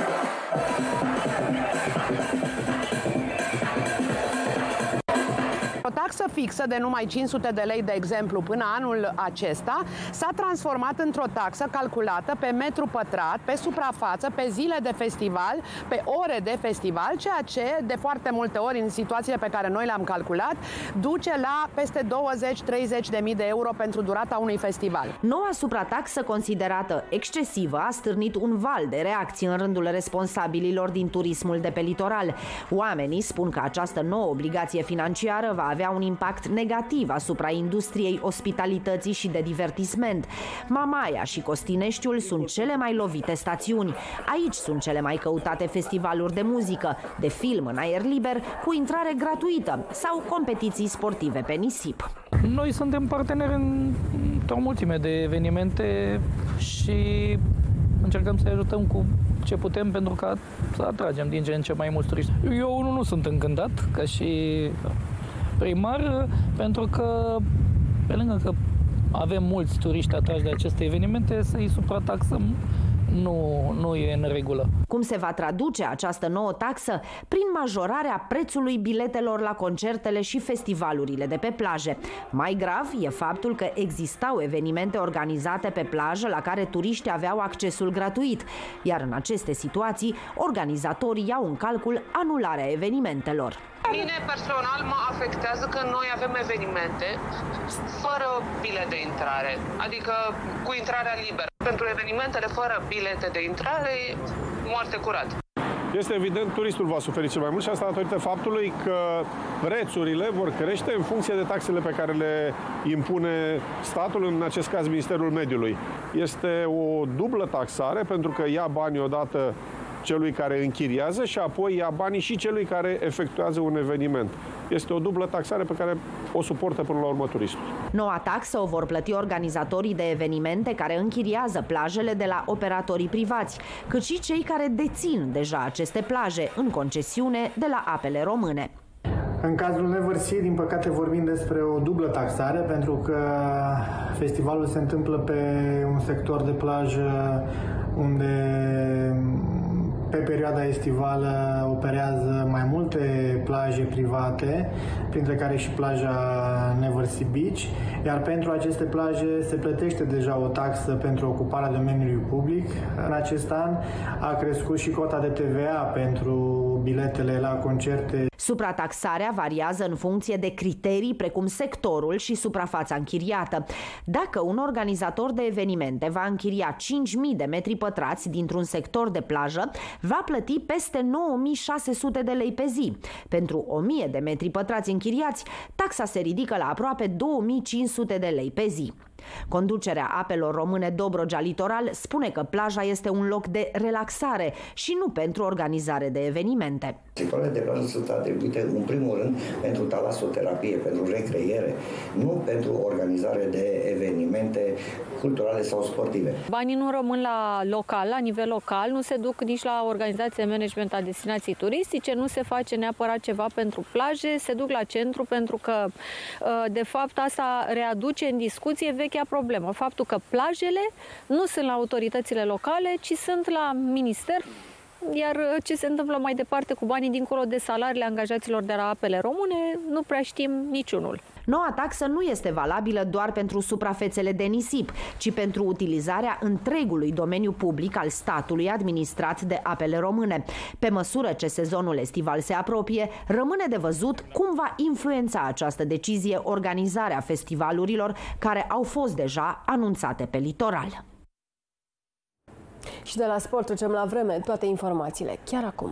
O taxă fixă de numai cinci sute de lei, de exemplu, până anul acesta, s-a transformat într-o taxă calculată pe metru pătrat, pe suprafață, pe zile de festival, pe ore de festival, ceea ce, de foarte multe ori, în situațiile pe care noi le-am calculat, duce la peste douăzeci treizeci de mii de euro pentru durata unui festival. Noua suprataxă, considerată excesivă, a stârnit un val de reacții în rândul responsabililor din turismul de pe litoral. Oamenii spun că această nouă obligație financiară va avea un impact negativ asupra industriei ospitalității și de divertisment. Mamaia și Costineștiul sunt cele mai lovite stațiuni. Aici sunt cele mai căutate festivaluri de muzică, de film în aer liber, cu intrare gratuită sau competiții sportive pe nisip. Noi suntem parteneri într-o mulțime de evenimente și încercăm să ajutăm cu ce putem pentru ca să atragem din ce în ce mai mulți turiști. Eu nu, nu sunt încântat ca și primar, pentru că pe lângă că avem mulți turiști atrași de aceste evenimente, să-i suprataxăm nu, nu e în regulă. Cum se va traduce această nouă taxă? Prin majorarea prețului biletelor la concertele și festivalurile de pe plaje. Mai grav e faptul că existau evenimente organizate pe plajă la care turiștii aveau accesul gratuit, iar în aceste situații organizatorii iau în calcul anularea evenimentelor. Mine personal mă afectează că noi avem evenimente fără bilet de intrare, adică cu intrarea liberă. Pentru evenimentele fără bilete de intrare, moarte curat. Este evident, turistul va suferi cel mai mult și asta datorită faptului că prețurile vor crește în funcție de taxele pe care le impune statul, în acest caz Ministerul Mediului. Este o dublă taxare pentru că ia banii odată celui care închiriază și apoi ia banii și celui care efectuează un eveniment. Este o dublă taxare pe care o suportă până la urmă turistul. Noua taxă o vor plăti organizatorii de evenimente care închiriază plajele de la operatorii privați, cât și cei care dețin deja aceste plaje în concesiune de la Apele Române. În cazul Never Sea, din păcate, vorbim despre o dublă taxare, pentru că festivalul se întâmplă pe un sector de plajă unde Pe perioada estivală operează mai multe plaje private, printre care și plaja Neversea Beach, iar pentru aceste plaje se plătește deja o taxă pentru ocuparea domeniului public. În acest an a crescut și cota de T V A pentru biletele la concerte. Suprataxarea variază în funcție de criterii precum sectorul și suprafața închiriată. Dacă un organizator de evenimente va închiria cinci mii de metri pătrați dintr-un sector de plajă, va plăti peste nouă mii șase sute de lei pe zi. Pentru o mie de metri pătrați închiriați, taxa se ridică la aproape două mii cinci sute de lei pe zi. Conducerea Apelor Române Dobrogea Litoral spune că plaja este un loc de relaxare și nu pentru organizare de evenimente. Sectoarele de plajă sunt atribuite în primul rând pentru talasoterapie, pentru recreere, nu pentru organizare de evenimente culturale sau sportive. Banii nu rămân la local, la nivel local, nu se duc nici la organizație de management a destinației turistice, nu se face neapărat ceva pentru plaje, se duc la centru pentru că, de fapt, asta readuce în discuție vechea problemă. Faptul că plajele nu sunt la autoritățile locale, ci sunt la minister. Iar ce se întâmplă mai departe cu banii dincolo de salariile angajaților de la Apele Române, nu prea știm niciunul. Noua taxă nu este valabilă doar pentru suprafețele de nisip, ci pentru utilizarea întregului domeniu public al statului administrat de Apele Române. Pe măsură ce sezonul estival se apropie, rămâne de văzut cum va influența această decizie organizarea festivalurilor care au fost deja anunțate pe litoral. Și de la sport trecem la vreme, toate informațiile chiar acum.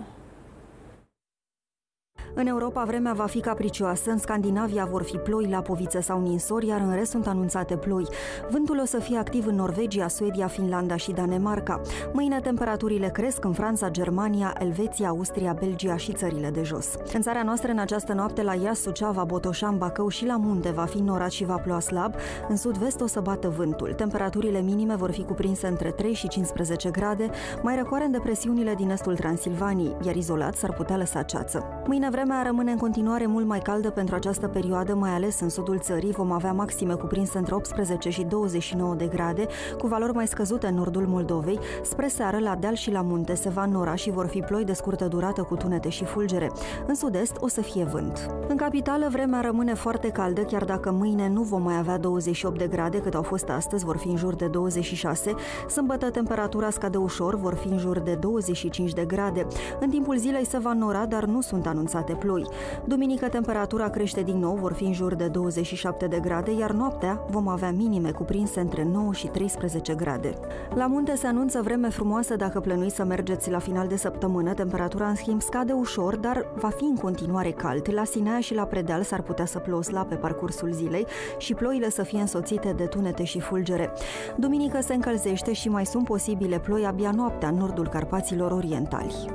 În Europa vremea va fi capricioasă, în Scandinavia vor fi ploi, lapovițe sau ninsori, iar în rest sunt anunțate ploi. Vântul o să fie activ în Norvegia, Suedia, Finlanda și Danemarca. Mâine temperaturile cresc în Franța, Germania, Elveția, Austria, Belgia și țările de jos. În țara noastră, în această noapte, la Iași, Suceava, Botoșan, Bacău și la munte va fi norat și va ploua slab. În sud-vest o să bată vântul. Temperaturile minime vor fi cuprinse între trei și cincisprezece grade, mai răcoare în depresiunile din estul Transilvaniei, iar izolat s-ar putea lăsa ceață. Mâine vremea rămâne în continuare mult mai caldă pentru această perioadă, mai ales în sudul țării. Vom avea maxime cuprinse între optsprezece și douăzeci și nouă de grade, cu valori mai scăzute în nordul Moldovei. Spre seară, la deal și la munte se va nora și vor fi ploi de scurtă durată cu tunete și fulgere. În sud-est o să fie vânt. În capitală vremea rămâne foarte caldă, chiar dacă mâine nu vom mai avea douăzeci și opt de grade cât au fost astăzi, vor fi în jur de douăzeci și șase. Sâmbătă temperatura scade ușor, vor fi în jur de douăzeci și cinci de grade. În timpul zilei se va nora, dar nu sunt anunțate ploi. Duminică temperatura crește din nou, vor fi în jur de douăzeci și șapte de grade, iar noaptea vom avea minime cuprinse între nouă și treisprezece grade. La munte se anunță vreme frumoasă dacă plănuiți să mergeți la final de săptămână. Temperatura, în schimb, scade ușor, dar va fi în continuare cald. La Sinaia și la Predeal s-ar putea să plouă slab pe parcursul zilei și ploile să fie însoțite de tunete și fulgere. Duminică se încălzește și mai sunt posibile ploi abia noaptea în nordul Carpaților Orientali.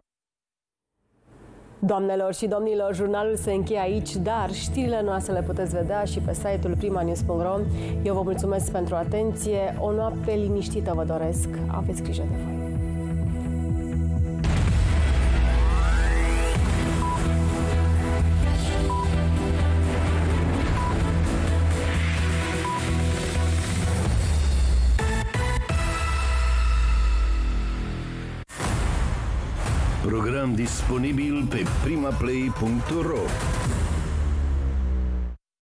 Doamnelor și domnilor, jurnalul se încheie aici, dar știrile noastre le puteți vedea și pe site-ul prima news punct ro. Eu vă mulțumesc pentru atenție, o noapte liniștită vă doresc, aveți grijă de voi. Program disponibil pe primaplay punct ro.